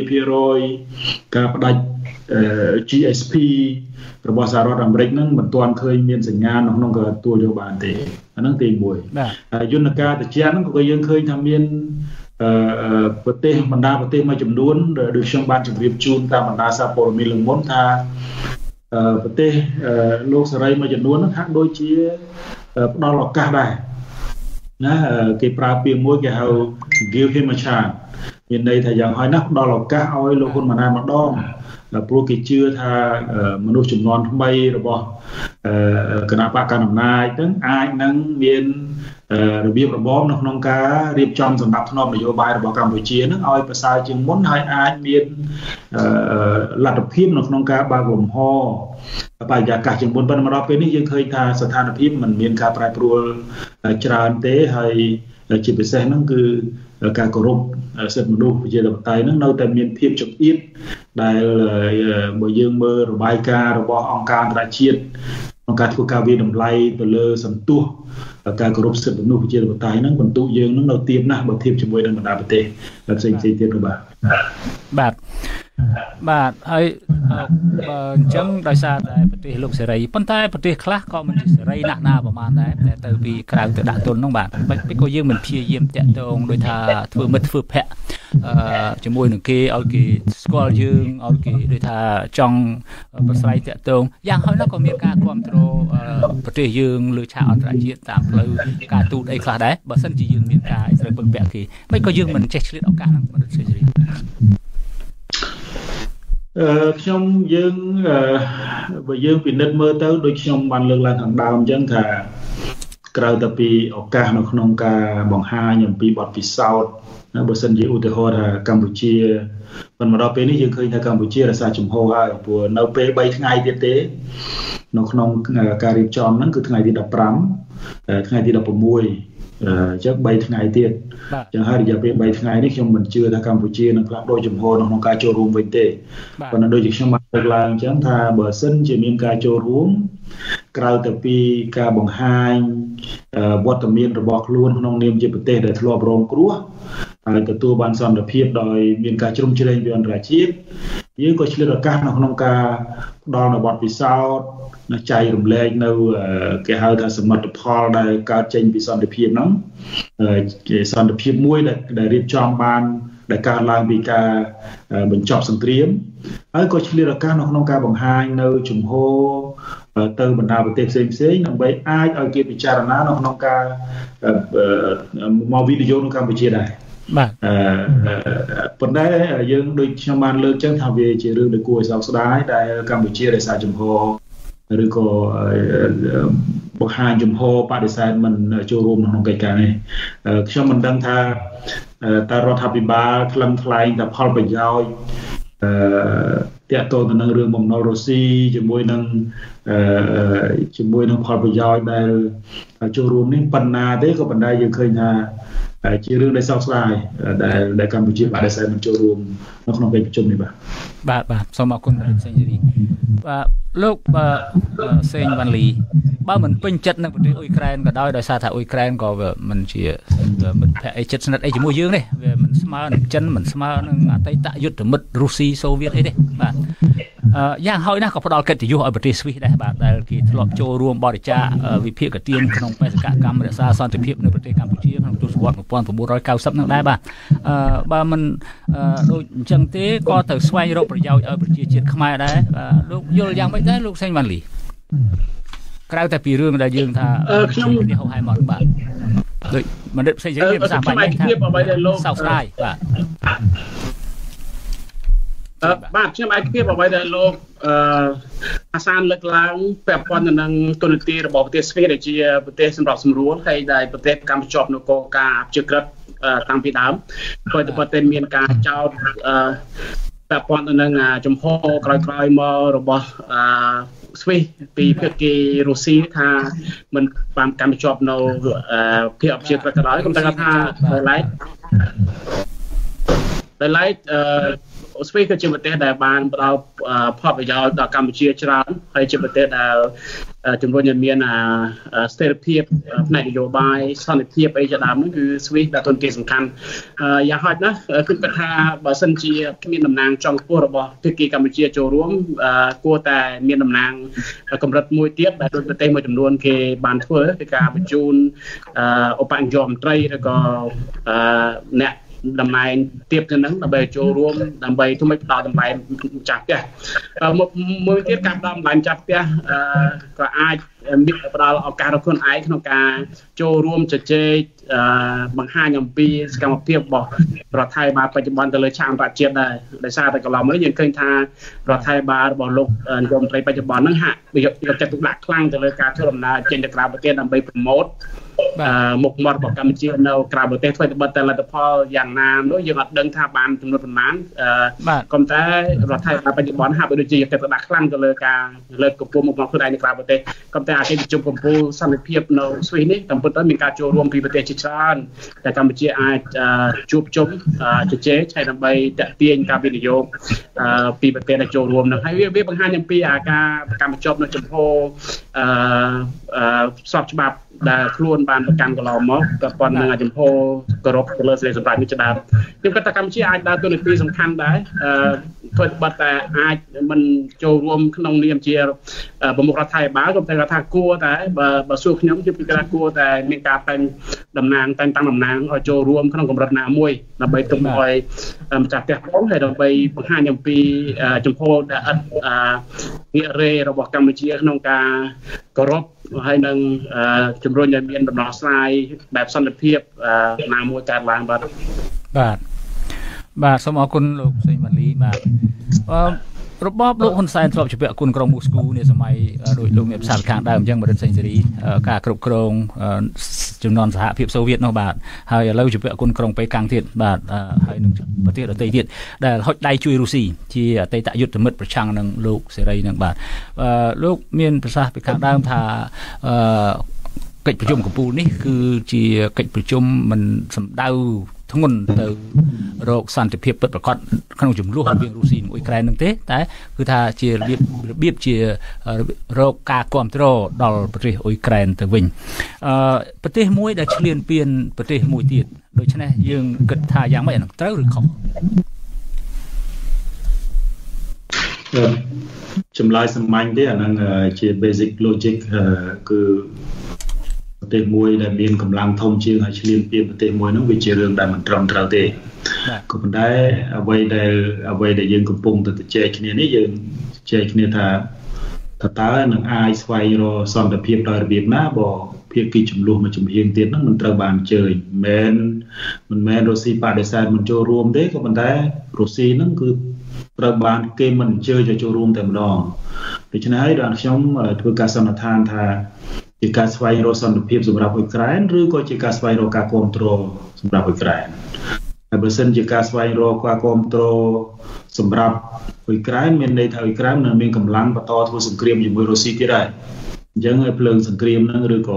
20% ការផ្ដាច់ GSP របស់សហរដ្ឋអាមេរិកហ្នឹងមិនទាន់ឃើញមានសញ្ញានៅក្នុងការទទួលយកបានទេអាហ្នឹងទី1ហើយយន្តការត្រជាក់ហ្នឹងក៏យើងឃើញថាមានប្រទេសបណ្ដាប្រទេសមួយចំនួនដូចខ្ញុំបានជម្រាបជូនតាមបណ្ដាសារព័ត៌មានលើមុនថាប្រទេសលោកសេរីមួយចំនួនហ្នឹងហាក់ដូចជាផ្ដល់ឱកាសដែរណាគេប្រើពាក្យមួយគេហៅ give him a chance មានន័យថាយ៉ាងហោចណាស់ផ្ដល់ឱកាសឲ្យលោកហ៊ុនម៉ាណែតម្ដងព្រោះគេជឿថាមនុស្សចំនួនថ្មីរបស់គណៈបកកណ្ដាលអំណាចហ្នឹងអាចនឹងមានរបៀបរបបនៅក្នុងការរៀបចំសម្ដាប់ធ្នាប់នយោបាយរបស់កម្ពុជាហ្នឹងឲ្យប្រសើរជាងមុនហើយអាចមានលទ្ធភាពនៅក្នុងការបើកលំហបរិយាកាសជាងមុនប៉ុន្តែមកដល់ពេលនេះយើងឃើញថាស្ថានភាពមិនមានការប្រែប្រួលច្រើនទេហើយជាពិសេសហ្នឹងគឺការគោរពសិទ្ធិមនុស្សប្រជាធិបតេយ្យហ្នឹងនៅតែមានភាពចង្អៀតដែលបើយើងមើលរបាយការណ៍របស់អង្គការអន្តរជាតិក្នុងការធ្វើការវិតម្លៃទៅលើសន្ទុះការគោរពសិទ្ធិមនុស្សប្រជាធិបតេយ្យហ្នឹងបន្ទុកយើងហ្នឹងនៅទាបណាស់បើធៀបជាមួយនឹងបណ្ដាប្រទេសផ្សេងៗទៀតនោះបាទហើយអញ្ចឹងដោយសារតែប្រទេសលោកសេរីប៉ុន្តែប្រទេសខ្លះក៏មិនជាសេរីណាស់ណាប្រហែលដែរតែទៅពីក្រៅទៅដាក់ទុនហ្នឹងបាទពេលក៏យើងមិនព្យាយាមតាក់ទងដោយថាធ្វើមិត្តធ្វើភ័ក្រជាមួយនឹងគេឲ្យគេស្គាល់យើងឲ្យគេដូចថាចង់ប្រស្រ័យតាក់ទងយ៉ាងហោចណាស់ក៏មានការគ្រប់គ្រងប្រទេសយើងលើឆាកអន្តរជាតិតាមផ្លូវការទូតអីខ្លះដែរបើសិនជាយើងមានការត្រូវពឹងពាក់គេមិនក៏យើងមិនចេះឆ្លៀតឱកាសហ្នឹងបណ្ឌិតសេរីខ្ញុំយើងបើយើងពិនិត្យមើលទៅដូចខ្ញុំបានលើកឡើងខាងដើមអញ្ចឹងថាក្រៅតែពីឱកាសនៅក្នុងការបង្ហាញអំពីបទពិសោធន៍បើសិនជាឧទាហរណ៍ថាកម្ពុជាប៉ុន្តែមកដល់ពេលនេះយើងឃើញថាកម្ពុជារសារជំហរហើយព្រោះនៅពេល3ថ្ងៃទៀតទេនៅក្នុងការរៀបចំហ្នឹងគឺថ្ងៃទី15ថ្ងៃទី16អញ្ចឹង3ថ្ងៃទៀតអញ្ចឹងហើយរយៈពេល3ថ្ងៃនេះខ្ញុំមិនជឿថាកម្ពុជានឹងផ្លាស់ប្ដូរជំហរក្នុងការចូលរួមវិញទេប៉ុន្តែដូចជាខ្ញុំបានលើកឡើងអញ្ចឹងថាបើសិនជាមានការចូលរួមក្រៅទៅពីការបង្ហាញវត្តមានរបស់ខ្លួនក្នុងនាមជាប្រទេសដែលធ្លាប់រងគ្រោះហើយទទួលបានសន្តិភាពដោយមានការជ្រុំជ្រែងពីអន្តរជាតិយើងក៏ឆ្លៀតឱកាសនៅក្នុងការផ្ដល់នូវបទពិសោធន៍ចែករំលែកនៅគេហៅថាសមិទ្ធផលដែលកើតចេញពីសន្តិភាពហ្នឹងសន្តិភាពមួយដែលរៀបចំបានដែលកើតឡើងពីការបញ្ចប់សង្គ្រាមហើយក៏ឆ្លៀតឱកាសនៅក្នុងការបង្ហាញនៅជំហរទៅបណ្ដាប្រទេសផ្សេងៗដើម្បីអាចឲ្យគេពិចារណានៅក្នុងការមកវិនិយោគនៅកម្ពុជាដែរបាទប៉ុន្តែយើងដូចខ្ញុំបានលើកចឹងថាវាជារឿងដែលគួរឲ្យសោកស្ដាយដែលកម្ពុជារក្សាជំហរឬក៏បង្ហាញជំហរបដិសេធមិនចូលរួមក្នុងកិច្ចការនេះខ្ញុំមិនដឹងថាតើរដ្ឋាភិបាលថ្លឹងថ្លែងតែផលប្រយោជន៍តាក់ទងទៅនឹងរឿងបំណុលរុស្ស៊ីជាមួយនឹងផលប្រយោជន៍ដែលចូលរួមនេះប៉ុណ្ណាទេក៏ប៉ុន្តែយើងឃើញថាជារឿងដែលសោកស្ដាយដែលកម្ពុជាបដិសេធមិនចូលរួមនៅក្នុងកិច្ចប្រជុំនេះបាទសូមអរគុណលោកសេងសេរីបាទលោកសេងវ៉ាន់លីបើមិនពេញចិត្តនឹងប្រទេសអ៊ុយក្រែនក៏ដោយសារថាអ៊ុយក្រែនក៏មិនជាមិត្តភក្តិអីជិតស្និទ្ធអីជាមួយយើងទេវាមិនស្មើនឹងចិនមិនស្មើនឹងអតីតយុទ្ធមិត្តរុស្ស៊ីសូវៀតអីទេបាទយ៉ាងហោចណាស់ក៏ផ្ដល់កិត្តិយសឲ្យប្រទេសស្វីសដែរបាទដែលគេធ្លាប់ចូលរួមបរិច្ចាគវិភាគទានក្នុងបេសកកម្មរក្សាសន្តិភាពនៅប្រទេសកម្ពុជាក្នុងទសវត្សរ៍1990នឹងដែរបាទបើមិនដូចអញ្ចឹងទេក៏ទៅស្វែងរកប្រយោជន៍ឲ្យប្រជាជាតិខ្មែរដែរលោកយល់យ៉ាងម៉េចដែរលោកសេងវ៉ាន់លីក្រៅតែពីរឿងដែលយើងថាខ្ញុំនេះហៅហែមកបាទដូចបណ្ឌិតផ្សេងៗមានប្រសាសន៍បាញ់ថាសោកស្ដាយបាទខ្ញុំឯកភាពអ្វីដែលលោកអាសានលើកឡើងពាក់ព័ន្ធទៅនឹងទូនាទីរបស់ប្រទេសស្វីសដែលជាប្រទេសសម្របសម្រួលហើយដែលប្រទេសកម្ពុជានៅគោលការណ៍អព្យាក្រឹតតាំងពីដើមប៉ុន្តែមានការចោទពាក់ព័ន្ធទៅនឹងចំហក្រោយៗមករបស់ស្វីសពីភាគីរុស្ស៊ីថាមិនបានកម្មជាប់នៅភាគអព្យាក្រឹតក៏ដោយខ្ញុំតែថាដោយឡែកស្វីសគឺជាប្រទេសដែលបានផ្ដល់ផលប្រយោជន៍ដល់កម្ពុជាច្រើនហើយជាប្រទេសដែលជំរុញឲ្យមានស្ថិរភាពផ្នែកនយោបាយសន្តិភាពអីជាដើមនោះគឺស្វីសដែលតួនាទីសំខាន់យ៉ាងហោចណាស់គឺគាត់ថាបើសិនជាគ្មានតំណាងចុងខ្ពស់របស់ភាគីកម្ពុជាចូលរួមគួរតែមានតំណាងកម្រិតមួយទៀតដែលដូចប្រទេសមួយចំនួនគេបានធ្វើគឺការបញ្ជូនឧបនាយករដ្ឋមន្ត្រីឬក៏អ្នកតំណែងទៀបទៅនឹងដើម្បីចូលរួមដើម្បីធ្វើឲ្យផ្ដល់តម្លៃចាស់ផ្ទះមួយទៀតការផ្ដល់តម្លៃចាស់ផ្ទះក៏អាចមានផ្ដល់ឱកាសដល់ខ្លួនឯងក្នុងការចូលរួមជជែកបង្ហាញអំពីសកម្មភាពរបស់រដ្ឋាភិបាលបច្ចុប្បន្នទៅលើឆាកអន្តរជាតិដែរដោយសារតែកន្លងមកយើងឃើញថារដ្ឋាភិបាលរបស់លោកនាយករដ្ឋមន្ត្រីបច្ចុប្បន្នហ្នឹងហាក់យកចិត្តទុកដាក់ខ្លាំងទៅលើការធ្វើដំណើរចេញទៅក្រៅប្រទេសដើម្បីប្រម៉ូទមុខមាត់របស់កម្ពុជានៅក្រៅប្រទេសធ្វើតែលទ្ធផលយ៉ាងណានោះយើងអត់ដឹងថាបានចំនួនប៉ុន្មានក៏តែរដ្ឋាភិបាលបច្ចុប្បន្នហាក់ដូចជាគេដាក់ខ្លាំងទៅលើការលើកកម្ពស់មុខមាត់ខ្លួនឯងនៅក្រៅប្រទេសក៏តែអាកិច្ចប្រជុំកម្ពុជាសន្តិភាពនៅស្វីសនេះតាមពិតទៅមានការចូលរួមពីប្រទេសជាច្រើនតែកម្ពុជាអាចជួបជុំជជែកហើយដើម្បីតាក់ទាញការវិនិយោគពីប្រទេសដែលចូលរួមនឹងហើយវាបង្ហាញអំពីការប្រកាន់បញ្ចប់នៅចំហស្របច្បាប់ដែលខ្លួនបានប្រកាន់កន្លងមកតែប៉ុណ្្នឹងចំហគោរពទៅលើសេរីសម្រាប់នេះជាដើមខ្ញុំគិតថាកម្ពុជាអាចដើរតួនាទីសំខាន់ដែរធ្វើបាត់តែអាចមិនចូលរួមក្នុងនាមជាប្រមុខរដ្ឋាភិបាលក៏តែថាគួរតែបើសួរខ្ញុំជាពិការគួរតែមានការតែងតំណាងឲ្យចូលរួមក្នុងកម្រិតណាមួយដើម្បីទុកឲ្យម្ចាស់ផ្ទះផងហើយដើម្បីបង្ហាញអំពីចំហដែលឥតងាករេរបស់កម្ពុជាក្នុងការគោរពហើយនឹងជំរុញឲ្យមានដំណោះស្រាយបែបសន្តិភាពណាមួយកើតឡើងបាទសូមអរគុណលោកសេងម៉ាលីបាទរបបលោកហ៊ុនសែនធ្លាប់ជាពាក់គុណក្រុងមូស្គូនាសម័យដោយលោកមានផ្សារខាងដើមអញ្ចឹងបរិទ្ធសេងសេរីការគ្រប់គ្រងចំនួនសហភាពសូវៀតនោះបាទហើយឥឡូវជាពាក់គុណក្រុងប៉េកាំងទៀតបាទហើយនឹងប្រទេសដទៃទៀតដែលហុចដៃជួយរុស្ស៊ីជាអតីតយុទ្ធមិត្តប្រឆាំងនឹងលោកសេរីនឹងបាទលោកមានប្រសាសន៍ពីខាងដើមថាកិច្ចប្រជុំកំពូលនេះគឺជាកិច្ចប្រជុំមិនសម្ដៅធ្ងន់ទៅរកសន្តិភាពពិតប្រាកដក្នុងចំនួនរវាងរុស្ស៊ីនិងអ៊ុយក្រែននឹងទេតែគឺថាជារបៀបជារកការគ្រប់គ្រងដល់ប្រទេសអ៊ុយក្រែនទៅវិញប្រទេសមួយដែលឈ្លានពានប្រទេសមួយទៀតដូច្នេះយើងគិតថាយ៉ាងម៉េចអានឹងត្រូវឬខុសចម្លើយសាមញ្ញទេអាហ្នឹងជា basic logic គឺប្រទេសមួយដែលមានកម្លាំងធំជាងហើយឈ្លានពានប្រទេសមួយហ្នឹងវាជារឿងដែលមិនត្រឹមត្រូវទេក៏ប៉ុន្តែអ្វីដែលយើងកំពុងតែជជែកគ្នានេះយើងជជែកគ្នាថាតើនឹងអាចស្វែងរកសន្តិភាពដោយរបៀបណាបើភាគីចំនួនមួយជំហៀងទៀតហ្នឹងមិនត្រូវបានអញ្ជើញមិនមែនរុស្ស៊ីបដិសេធមិនចូលរួមទេក៏ប៉ុន្តែរុស្ស៊ីហ្នឹងគឺត្រូវបានគេមិនអញ្ជើញឲ្យចូលរួមតែម្ដងដូច្នេះហើយដល់ខ្ញុំធ្វើការសន្និដ្ឋានថាជាការស្វែងរកសន្តិភាពសម្រាប់អ៊ុយក្រែនឬក៏ជាការស្វែងរកការគ្រប់គ្រងសម្រាប់អ៊ុយក្រែនហើយបើសិនជាការស្វែងរកការគ្រប់គ្រងសម្រាប់អ៊ុយក្រែនមានន័យថាអ៊ុយក្រែននឹងមានកម្លាំងបន្តធ្វើសង្គ្រាមជាមួយរុស្ស៊ីទៀតដែរអញ្ចឹងឲ្យភ្លើងសង្គ្រាមហ្នឹងឬក៏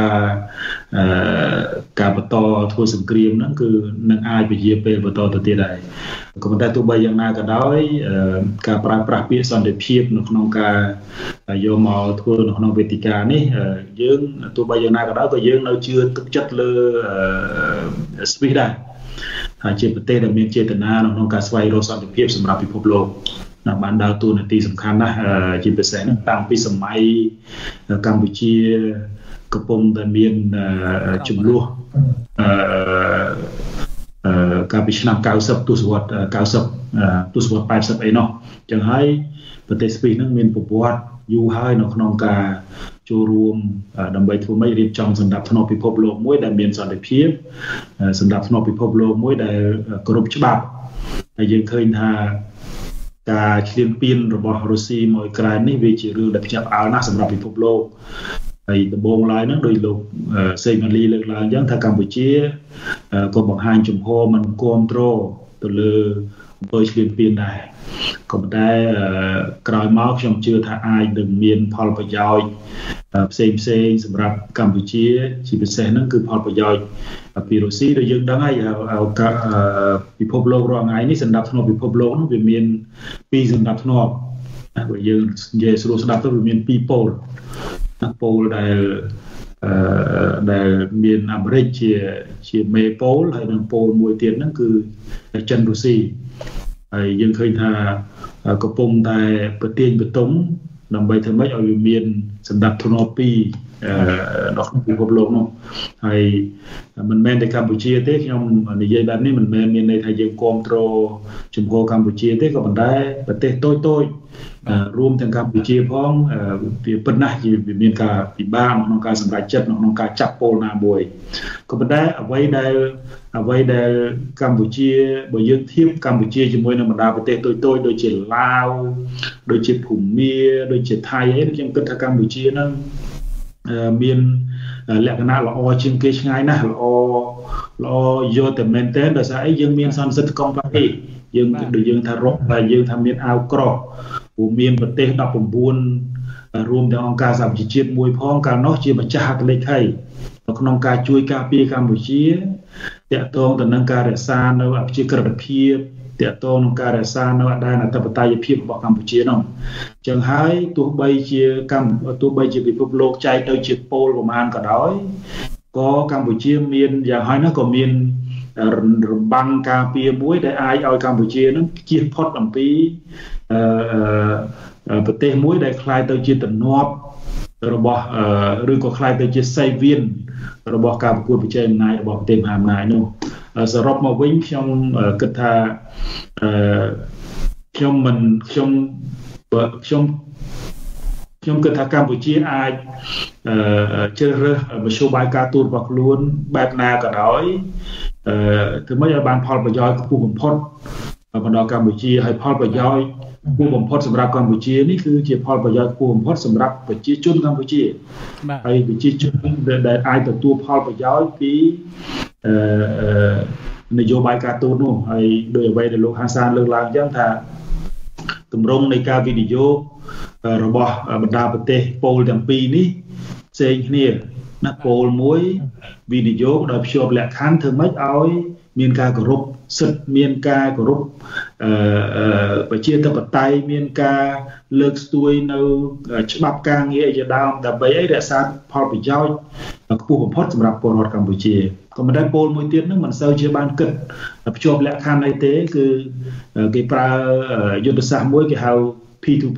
ការបន្តធ្វើសង្គ្រាមហ្នឹងគឺនឹងអាចពជាពេលបន្តទៅទៀតដែរក៏ប៉ុន្តែទោះបីយ៉ាងណាក៏ដោយការប្រើប្រាស់ពាក្យសន្តិភាពនៅក្នុងការយកមកធ្វើនៅក្នុងវេទិកានេះយើងទោះបីយ៉ាងណាក៏ដោយក៏យើងនៅជឿទឹកចិត្តលើស្វីសដែរហើយជាប្រទេសដែលមានចេតនាក្នុងការស្វែងរកសន្តិភាពសម្រាប់ពិភពលោកបានដើរតួនាទីសំខាន់ណាស់ជាពិសេសតាំងពីសម័យកម្ពុជាកំពុងតែមានចំនួនកាលពីឆ្នាំ90ទសវត្សរ៍90ទសវត្សរ៍80អីនោះអញ្ចឹងហើយប្រទេសស្វីសនឹងមានប្រវត្តិយូរហើយនៅក្នុងការចូលរួមដើម្បីធ្វើម៉េចរៀបចំសម្ដាប់ធ្នាប់ពិភពលោកមួយដែលមានសន្តិភាពសម្ដាប់ធ្នាប់ពិភពលោកមួយដែលគោរពច្បាប់ហើយយើងឃើញថាការឈ្លានពានរបស់រុស្ស៊ីមកអ៊ុយក្រែននេះវាជារឿងដែលភ្ញាក់ផ្អើលណាស់សម្រាប់ពិភពលោកហើយដំបូងឡើយហ្នឹងដោយលោកសេងម៉ាលីលើកឡើងអញ្ចឹងថាកម្ពុជាក៏បង្ហាញជំហរមិនគ្រប់គ្រងទៅលើអំពើឈ្លានពានដែរក៏ប៉ុន្តែក្រោយមកខ្ញុំជឿថាអាចនឹងមានផលប្រយោជន៍ផ្សេងសម្រាប់កម្ពុជាជាពិសេសហ្នឹងគឺផលប្រយោជន៍ពីរុស្ស៊ីដែលយើងដឹងហើយពិភពលោករាល់ថ្ងៃនេះសម្ដាប់ធ្នាប់ពិភពលោកនោះវាមានពីរសម្ដាប់ធ្នាប់បើយើងនិយាយស្រួលស្ដាប់ទៅវាមានពីរប៉ូលប៉ូលដែលមានអាមេរិកជាមេប៉ូលហើយនិងប៉ូលមួយទៀតហ្នឹងគឺចិនរុស្ស៊ីហើយយើងឃើញថាកំពុងតែប្រទាញបន្ទុំដើម្បីធ្វើម៉េចឲ្យវាមានសម្ដាប់ធ្នាប់ពីរនៅក្នុងពិភពលោកនោះហើយមិនមែនតែកម្ពុជាទេខ្ញុំនិយាយបែបនេះមិនមែនមានន័យថាយើងគ្រប់គ្រងជំហរកម្ពុជាទេក៏ប៉ុន្តែប្រទេសតូចរួមទាំងកម្ពុជាផងវាប៉ុណ្ណាវាមានការពិបាកក្នុងការសម្រេចចិត្តក្នុងការចាប់ពលណាមួយក៏ប៉ុន្តែអ្វីដែលកម្ពុជាបើយើងធៀបកម្ពុជាជាមួយនឹងបណ្ដាប្រទេសតូចដូចជាឡាវដូចជាភូមាដូចជាថៃអីខ្ញុំគិតថាកម្ពុជាហ្នឹងមានលក្ខណៈល្អជាងគេឆ្ងាយណាស់ល្អយកតែមែនតើដោយសារអីយើងមានសន្និសីទកុងប៉ានីយើងដូចយើងថារកតែយើងថាមានអាវក្រោះព្រោះមានប្រទេស19រួមទាំងអង្គការសហប្រជាជាតិមួយផងកាលនោះជាម្ចាស់ហត្ថលេខីនៅក្នុងការជួយការពារកម្ពុជាតាក់ទងទៅនឹងការរក្សានៅអព្យាក្រឹតភាពតាក់ទងនឹងការរក្សានៅអដែនអធិបតេយ្យភាពរបស់កម្ពុជានោះអញ្ចឹងហើយទោះបីជាពិភពលោកចែកទៅជាប៉ូលប្រមាណក៏ដោយក៏កម្ពុជាមានយ៉ាងហោចណាស់ក៏មានរបាំងការពារមួយដែលអាចឲ្យកម្ពុជានឹងជៀសផុតអំពីប្រទេសមួយដែលคล้ายទៅជាទំនាប់របស់ឬក៏คล้ายទៅជាសេវៀនរបស់ការប្រកួតប្រជែងអំណាចរបស់ប្រទេសមហាអំណាចនោះសរុបមកវិញខ្ញុំគិតថាខ្ញុំគិតថាកម្ពុជាអាចជ្រើសរើសមធ្យោបាយការទូតរបស់ខ្លួនបែបណាក៏ដោយធ្វើម៉េចឲ្យបានផលប្រយោជន៍ខ្ពស់បំផុតបណ្ដល់កម្ពុជាហើយផលប្រយោជន៍ខ្ពស់បំផុតសម្រាប់កម្ពុជានេះគឺជាផលប្រយោជន៍ខ្ពស់បំផុតសម្រាប់ប្រជាជនកម្ពុជាហើយប្រជាជនដែលអាចទទួលផលប្រយោជន៍ពីនយោបាយការទូតនោះហើយដោយអ្វីដែលលោកហាសានលើកឡើងចឹងថាទម្រង់នៃការវិនិយោគរបស់បណ្ដាប្រទេសប៉ូលទាំងពីរនេះផ្សេងគ្នាណាប៉ូលមួយវិនិយោគដោយភ្ជាប់លក្ខខណ្ឌធ្វើម៉េចឲ្យមានការគោរពសិទ្ធិមានការគោរពប្រជាធិបតេយ្យមានការលើកស្ទួយនៅច្បាប់ការងារជាដើមដើម្បីឲ្យរក្សាផលប្រយោជន៍ខ្ពស់បំផុតសម្រាប់ពលរដ្ឋកម្ពុជាក៏មិនដែលពលមួយទៀតនឹងមិនសូវជាបានគិតភ្ជាប់លក្ខខណ្ឌអីទេគឺគេប្រើយុទ្ធសាស្ត្រមួយគេហៅ P2P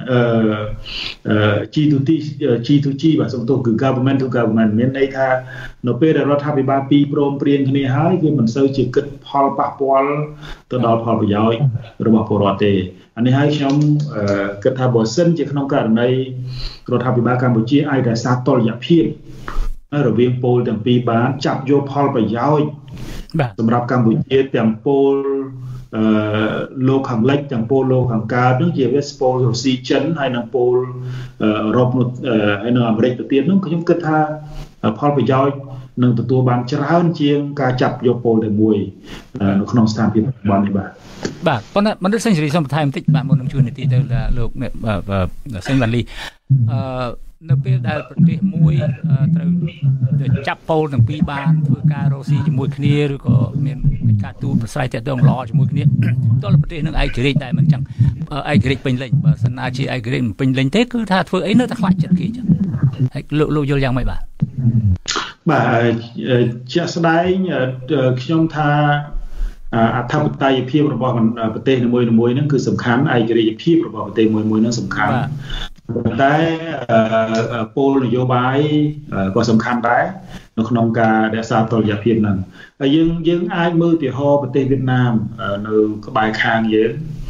G2G បាទសំទោសគឺ government to government មានន័យថានៅពេលដែលរដ្ឋាភិបាលពីរព្រមព្រៀងគ្នាហើយគឺមិនសូវជាគិតផលប៉ះពាល់ទៅដល់ផលប្រយោជន៍របស់ពលរដ្ឋទេអានេះហើយខ្ញុំគិតថាបើសិនជាក្នុងករណីរដ្ឋាភិបាលកម្ពុជាអាចរក្សាតុល្យភាពរវាងប៉ូលទាំងពីរបានចាប់យកផលប្រយោជន៍សម្រាប់កម្ពុជាទាំងប៉ូលលោកខាងលិចទាំងប៉ូលលោកខាងកើតនោះជាវាប៉ូលរុស្ស៊ីចិនហើយនិងប៉ូលអឺរ៉ុបហើយនៅអាមេរិកទៅទៀតនោះខ្ញុំគិតថាផលប្រយោជន៍នឹងទទួលបានច្រើនជាងការចាប់យកប៉ូលតែមួយនៅក្នុងស្ថានភាពបច្ចុប្បន្ននេះបាទប៉ុន្តែមនិតសេងសេរីសូមបន្ថែមបន្តិចបាទមុននឹងជួយនីតិទៅលោកសេងវ៉ាន់លីនៅពេលដែលប្រទេសមួយត្រូវចាប់ប៉ូលទាំងពីរបានធ្វើការរកស៊ីជាមួយគ្នាឬក៏មានការទូតប្រស្រ័យទាក់ទងល្អជាមួយគ្នាតើប្រទេសនឹងឯករាជ្យដែរមិនចឹងឯករាជ្យពេញលេញបើសិនណាជាឯករាជ្យមិនពេញលេញទេគឺថាធ្វើអីនៅតែខ្លាចចិត្តគេចឹងហើយលោកយល់យ៉ាងម៉េចបាទជាក់ស្ដែងខ្ញុំថាអធិបតេយ្យភាពរបស់ប្រទេសនីមួយៗហ្នឹងគឺសំខាន់ឯករាជ្យភាពរបស់ប្រទេសមួយៗហ្នឹងសំខាន់តែគោលនយោបាយក៏សំខាន់ដែរនៅក្នុងការរក្សាតុល្យភាពហ្នឹងហើយយើងអាចមើលឧទាហរណ៍ប្រទេសវៀតណាមនៅក្បែរខាងយើង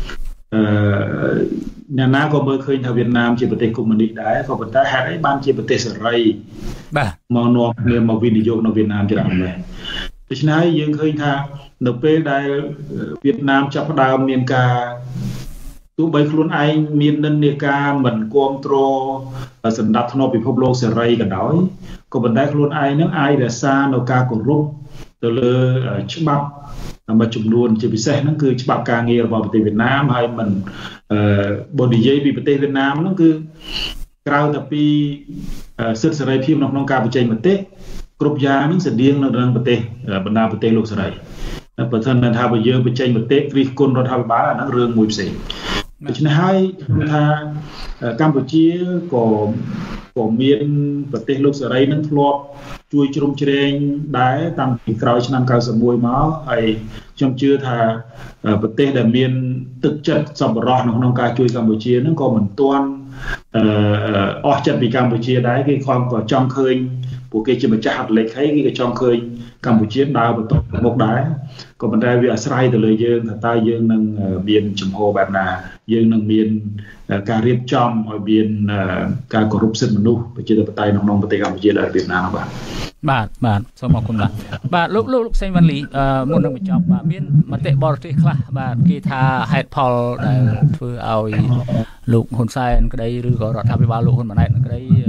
អ្នកណាក៏មើលឃើញថាវៀតណាមជាប្រទេសកុម្មុយនីសដែរក៏ប៉ុន្តែហេតុអីបានជាប្រទេសសេរីបាទមកនាំគ្នាមកវិនិយោគនៅវៀតណាមច្រើនមែនដូច្នេះយើងឃើញថានៅពេលដែលវៀតណាមចាប់ផ្ដើមមានការទោះបីខ្លួនឯងមាននិន្នាការមិនគ្រប់គ្រងសន្តិភាពពិភពលោកសេរីក៏ដោយក៏ប៉ុន្តែខ្លួនឯងនឹងអាចរក្សានៅការគោរពទៅលើច្បាប់មួយចំនួនជាពិសេសហ្នឹងគឺច្បាប់ការងាររបស់ប្រទេសវៀតណាមហើយមិនបើនិយាយពីប្រទេសវៀតណាមហ្នឹងគឺក្រៅតែពីសិទ្ធិសេរីភាពនៅក្នុងការបញ្ចេញមតិគ្រប់យ៉ាងហ្នឹងស្តៀងនៅក្នុងប្រទេសបណ្ដាប្រទេសលោកសេរីបើថាបើយើងបញ្ចេញមតិរិះគន់រដ្ឋាភិបាលអាហ្នឹងរឿងមួយផ្សេងដូច្នេះហើយថាកម្ពុជាក៏មានប្រទេសលោកសេរីនឹងធ្លាប់ជួយជ្រោមជ្រែងដែរតាំងពីក្រោយឆ្នាំ91មកហើយខ្ញុំជឿថាប្រទេសដែលមានទឹកចិត្តសប្បុរសនៅក្នុងការជួយកម្ពុជានឹងក៏មិនទាន់អស់ចិត្តពីកម្ពុជាដែរគេក៏ចង់ឃើញពួកគេជាម្ចាស់ហត្ថលេខីគេក៏ចង់ឃើញកម្ពុជាដើរបន្តមុខដែរក៏ប៉ុន្តែវាអាស្រ័យទៅលើយើងថាតើយើងនឹងមានជំហរបែបណាយើងនឹងមានការរៀបចំឲ្យមានការគោរពសិទ្ធិមនុស្សប្រជាធិបតេយ្យក្នុងប្រទេសកម្ពុជាដែលវៀតណាមបាទសូមអរគុណបាទលោកសេងវ៉ាន់លីមុននឹងបញ្ចប់បាទមានមតិបរទេសខ្លះបាទគេថាហេតុផលដែលធ្វើឲ្យលោកហ៊ុនសែនក្តីឬក៏រដ្ឋាភិបាលលោកហ៊ុនម៉ាណែតក្តីមិន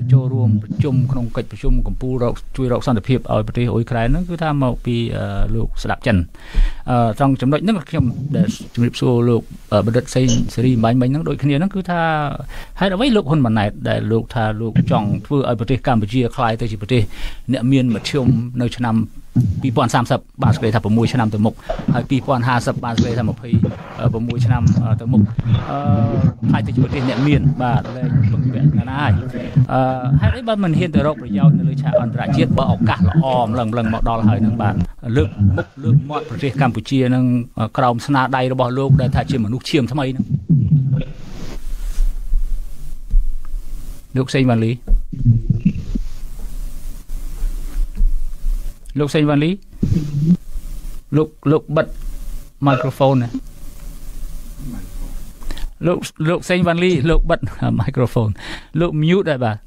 ចូលរួមប្រជុំក្នុងកិច្ចប្រជុំកម្ពុជាជួយរកសន្តិភាពឲ្យប្រទេសអ៊ុយក្រែនហ្នឹងគឺថាមកពីលោកស្ដាប់ចិនtrongចំណុចហ្នឹងខ្ញុំដែលជំរាបសួរលោកបណ្ឌិតសេងសេរីមិញហ្នឹងដូចគ្នាហ្នឹងគឺថាហេតុអ្វីលោកហ៊ុនម៉ាណែតដែលលោកថាលោកចង់ធ្វើឲ្យប្រទេសកម្ពុជាក្លាយទៅជាប្រទេសអ្នកមានមធ្យមនៅឆ្នាំ2030បានស្គាល់ថា6ឆ្នាំទៅមុខហើយ2050បានស្គាល់ថា26ឆ្នាំទៅមុខហើយទៅជាប្រទេសអ្នកមានបាទលែងពឹងពាក់ណាហើយហេតុអីបើមិនហ៊ានទៅរកប្រយោជន៍នៅលើឆាកអន្តរជាតិបើឱកាសល្អម្លឹងមកដល់ហើយនឹងបាទលើកមុខលើកមាត់ប្រទេសកម្ពុជានឹងក្រោមស្នាដៃរបស់លោកដែលថាជាមនុស្សឈាមថ្មីហ្នឹងលោកសេងវ៉ាន់លីលោកសេងវ៉ាន់លីលោកបិទ microphone ណាលោកសេងវ៉ាន់លីលោកបិទ microphone លោក mute ដែរបាទ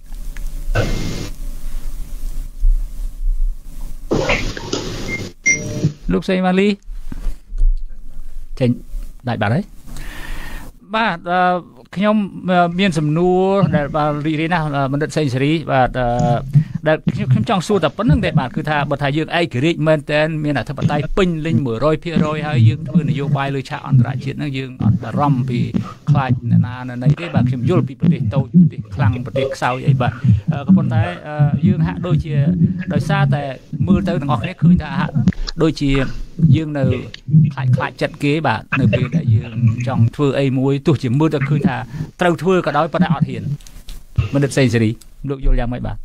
លោកសេងវ៉ាន់លីចេញដាច់បាត់ហើយបាទខ្ញុំមានសំណួរដែលបាទរីករាយណាស់បណ្ឌិតសេងសេរីបាទដែលខ្ញុំចង់សួរតែប៉ុណ្្នឹងទេបាទគឺថាបើថាយើងឯករាជ្យមែនតើមានអធិបតេយ្យពេញលេញ 100% ហើយយើងធ្វើនយោបាយលើឆាកអន្តរជាតិហ្នឹងយើងអត់បារម្ភពីខ្លាចអ្នកណាណីទេបាទខ្ញុំយល់ពីប្រទេសតូចប្រទេសខ្លាំងប្រទេសខ្សោយអីបាទក៏ប៉ុន្តែយើងហាក់ដូចជាដោយសារតែមើលទៅទាំងអស់គ្នាឃើញថាហាក់ដូចជាយើងនៅខ្លាចចិត្តគេបាទនៅពេលដែលយើងចង់ធ្វើអីមួយទោះជាមើលទៅឃើញថាត្រូវធ្វើក៏ដោយប៉ុន្តែអត់ហ៊ានបណ្ឌិតសេងសេរីលោកយល់យ៉ាងម៉េចបាទ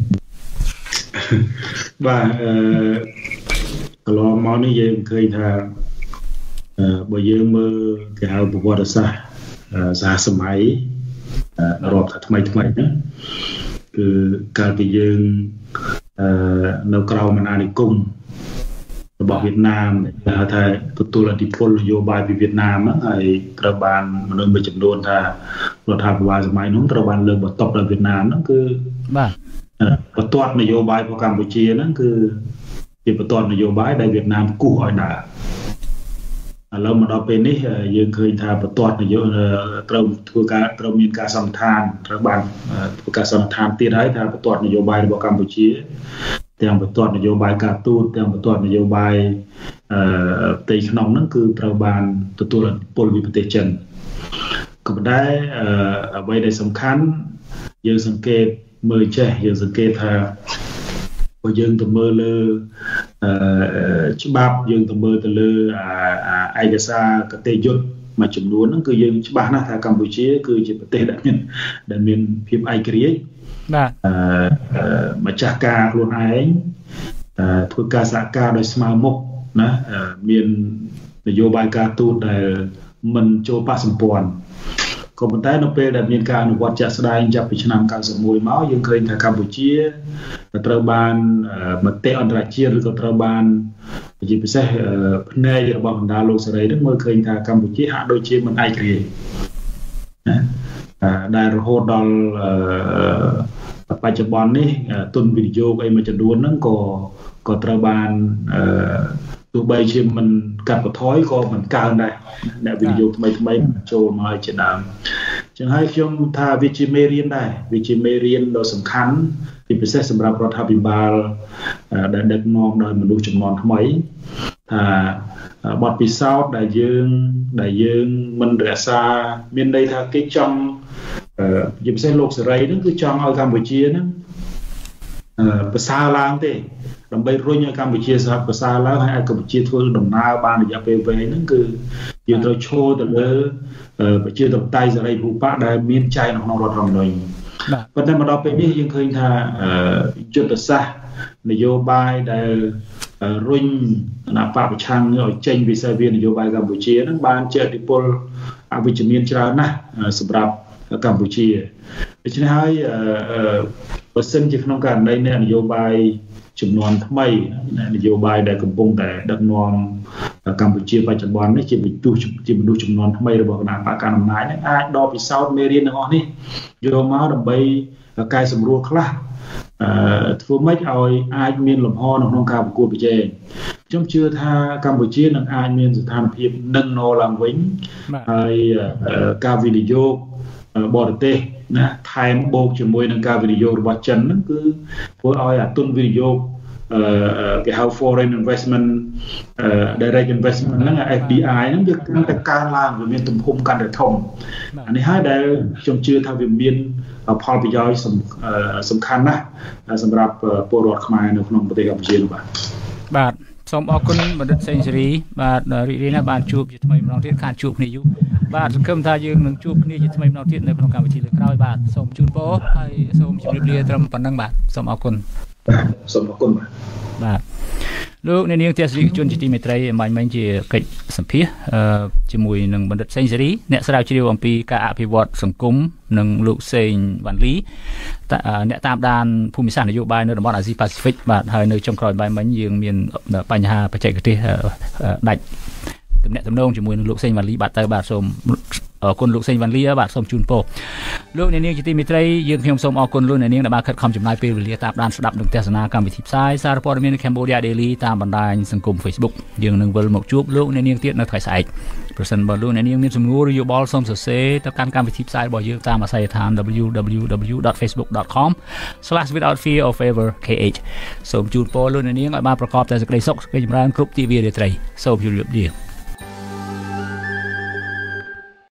បាទកន្លងមកនេះយើងឃើញថាបើយើងមើលគេហៅប្រវត្តិសាស្ត្រសហសម័យរាប់ថាថ្មីហ្នឹងគឺកាលពីយើងនៅក្រៅអាណានិគមរបស់វៀតណាមគេហៅថាទទួលឥទ្ធិពលនយោបាយពីវៀតណាមហ្នឹងហើយត្រូវបានមនុស្សមួយចំនួនថារដ្ឋាភិបាលសម័យនោះត្រូវបានលើកបន្ទប់ដល់វៀតណាមហ្នឹងគឺបាទបន្ទាត់នយោបាយរបស់កម្ពុជាហ្នឹងគឺជាបន្ទាត់នយោបាយដែលវៀតណាមគូសឲ្យដើរឥឡូវមកដល់ពេលនេះយើងឃើញថាបន្ទាត់នយោត្រូវធ្វើការត្រូវមានការសន្និដ្ឋានត្រូវបានធ្វើការសន្និដ្ឋានទៀតហើយថាបន្ទាត់នយោបាយរបស់កម្ពុជាទាំងបន្ទាត់នយោបាយការទូតទាំងបន្ទាត់នយោបាយផ្ទៃក្នុងហ្នឹងគឺត្រូវបានទទួលឥទ្ធិពលពីប្រទេសចិនក៏ប៉ុន្តែអ្វីដែលសំខាន់យើងសង្កេតមើលចេះយើងសង្កេតថាបើយើងទៅមើលលើច្បាប់យើងទៅមើលទៅលើឯកសារកតេយុត្តមួយចំនួនហ្នឹងគឺយើងច្បាស់ណាស់ថាកម្ពុជាគឺជាប្រទេសដែលមានភាពឯករាជ្យបាទម្ចាស់ការខ្លួនឯងធ្វើការសហការដោយស្មើមុខណាមាននយោបាយការទូតដែលមិនចូលប៉ះសម្ព័ន្ធក៏ប៉ុន្តែនៅពេលដែលមានការអនុវត្តជាក់ស្ដែងចាប់ពីឆ្នាំ91មកយើងឃើញថាកម្ពុជាត្រូវបានមតិអន្តរជាតិឬក៏ត្រូវបានជាពិសេសផ្នែករបស់បណ្ដាលោកសេរីនឹងមើលឃើញថាកម្ពុជាហាក់ដូចជាមិនឯករាជ្យណាដែលរហូតដល់បច្ចុប្បន្ននេះទុនវិនិយោគអីមួយចំនួនហ្នឹងក៏ត្រូវបានទោះបីជាមិនកាត់បន្ថយក៏មិនកើនដែរអ្នកវិនិយោគថ្មីចូលមកជាដើមអញ្ចឹងហើយខ្ញុំថាវាជាមេរៀនដែរវាជាមេរៀនដ៏សំខាន់ជាពិសេសសម្រាប់រដ្ឋាភិបាលដែលដឹកនាំដោយមនុស្សជំនាន់ថ្មីថាបទពិសោធន៍ដែលយើងមិនរក្សាមានន័យថាគេចង់ជាពិសេសលោកសេរីហ្នឹងគឺចង់ឲ្យកម្ពុជាហ្នឹងប្រសើរឡើងទេដើម្បីរុញឲ្យកម្ពុជាសហប្រសើរឡើងហើយឲ្យកម្ពុជាធ្វើដំណើរបានរយៈពេលវែងហ្នឹងគឺយើងត្រូវឈរទៅលើប្រជាធិបតេយ្យសេរីភូប៉ាដែលមានចែងនៅក្នុងរដ្ឋធម្មនុញ្ញប៉ុន្តែមកដល់ពេលនេះយើងឃើញថាយុទ្ធសាស្ត្រនយោបាយដែលរុញគណៈបកប្រឆាំងឲ្យចេញវិស័យវានយោបាយកម្ពុជាហ្នឹងបានជះឥទ្ធិពលអវិជ្ជមានច្រើនណាស់សម្រាប់កម្ពុជាដូច្នេះហើយបើសិនជាក្នុងករណីនយោបាយចំនួនថ្មីនយោបាយដែលកំពុងតែដឹកនាំកម្ពុជាបច្ចុប្បន្ននេះជាមនុស្សចំនួនថ្មីរបស់គណៈបកកណ្ដាលអំណាចនេះអាចដកពិសោធន៍មេរៀនទាំងអស់នេះយកមកដើម្បីកែសម្រួលខ្លះធ្វើម៉េចឲ្យអាចមានលំហនៅក្នុងការប្រកួតប្រជែងខ្ញុំជឿថាកម្ពុជានឹងអាចមានស្ថានភាពនឹងណឡើងវិញហើយការវិនិយោគបរទេសណាថែមបូកជាមួយនឹងការវិនិយោគរបស់ចិនហ្នឹងគឺធ្វើឲ្យអាទុនវិនិយោគគេហៅ foreign investment direct investment ហ្នឹង FDI ហ្នឹងវាកាន់តែកើនឡើងវាមានទំហំកាន់តែធំអានេះហើយដែលខ្ញុំជឿថាវាមានផលប្រយោជន៍សំខាន់ណាស់សម្រាប់ពលរដ្ឋខ្មែរនៅក្នុងប្រទេសកម្ពុជានោះបាទសូមអរគុណបណ្ឌិតសេងសេរីបាទរីករាយណាស់បានជួបជាថ្មីម្ដងទៀតខានជួបគ្នាយូរបាទសង្ឃឹមថាយើងនឹងជួបគ្នាជាថ្មីម្ដងទៀតនៅក្នុងកម្មវិធីលើកក្រោយបាទសូមជូនពរហើយសូមជម្រាបលាត្រឹមប៉ុណ្្នឹងបាទសូមអរគុណសូមអរគុណបាទលោកអ្នកនាងទស្សនិកជនជាទីមេត្រីមិញជាកិច្ចសម្ភាសជាមួយនឹងបណ្ឌិតសេងសេរីអ្នកស្រាវជ្រាវអំពីការអភិវឌ្ឍសង្គមនិងលោកសេងវ៉ាន់លីអ្នកតាមដានភូមិសាស្ត្រនយោបាយនៅតំបន់អាស៊ីប៉ាស៊ីហ្វិកបាទហើយនៅចុងក្រោយមិញយើងមានបញ្ហាបច្ចេកទេសដាច់ទំនាក់ទំនងជាមួយនឹងលោកសេងវ៉ាន់លីបាទទៅបាទសូមអរគុណលោកសេងវ៉ាន់លីបាទសូមជូនពរលោកអ្នកនាងជាទីមេត្រីយើងខ្ញុំសូមអរគុណលោកអ្នកនាងដែលបានខិតខំចំណាយពេលវេលាតាមដានស្ដាប់និងទស្សនាកម្មវិធីផ្សាយសារព័ត៌មាន Cambodia Daily តាមបណ្ដាញសង្គម Facebook យើងនឹងវិលមកជួបលោកអ្នកនាងទៀតនៅថ្ងៃស្អែកប្រសិនបើលោកអ្នកនាងមានសំណួរឬយោបល់សូមសរសេរទៅកាន់កម្មវិធីផ្សាយរបស់យើងតាមអាស័យដ្ឋាន www.facebook.com/withoutfearofeverkh សូមជូនពរលោកអ្នកនាងឲ្យបានប្រកបតែសេចក្តីសុខសេចក្តីចម្រើនគ្រប់ទិវារាត្រីសូមជម្រាបលា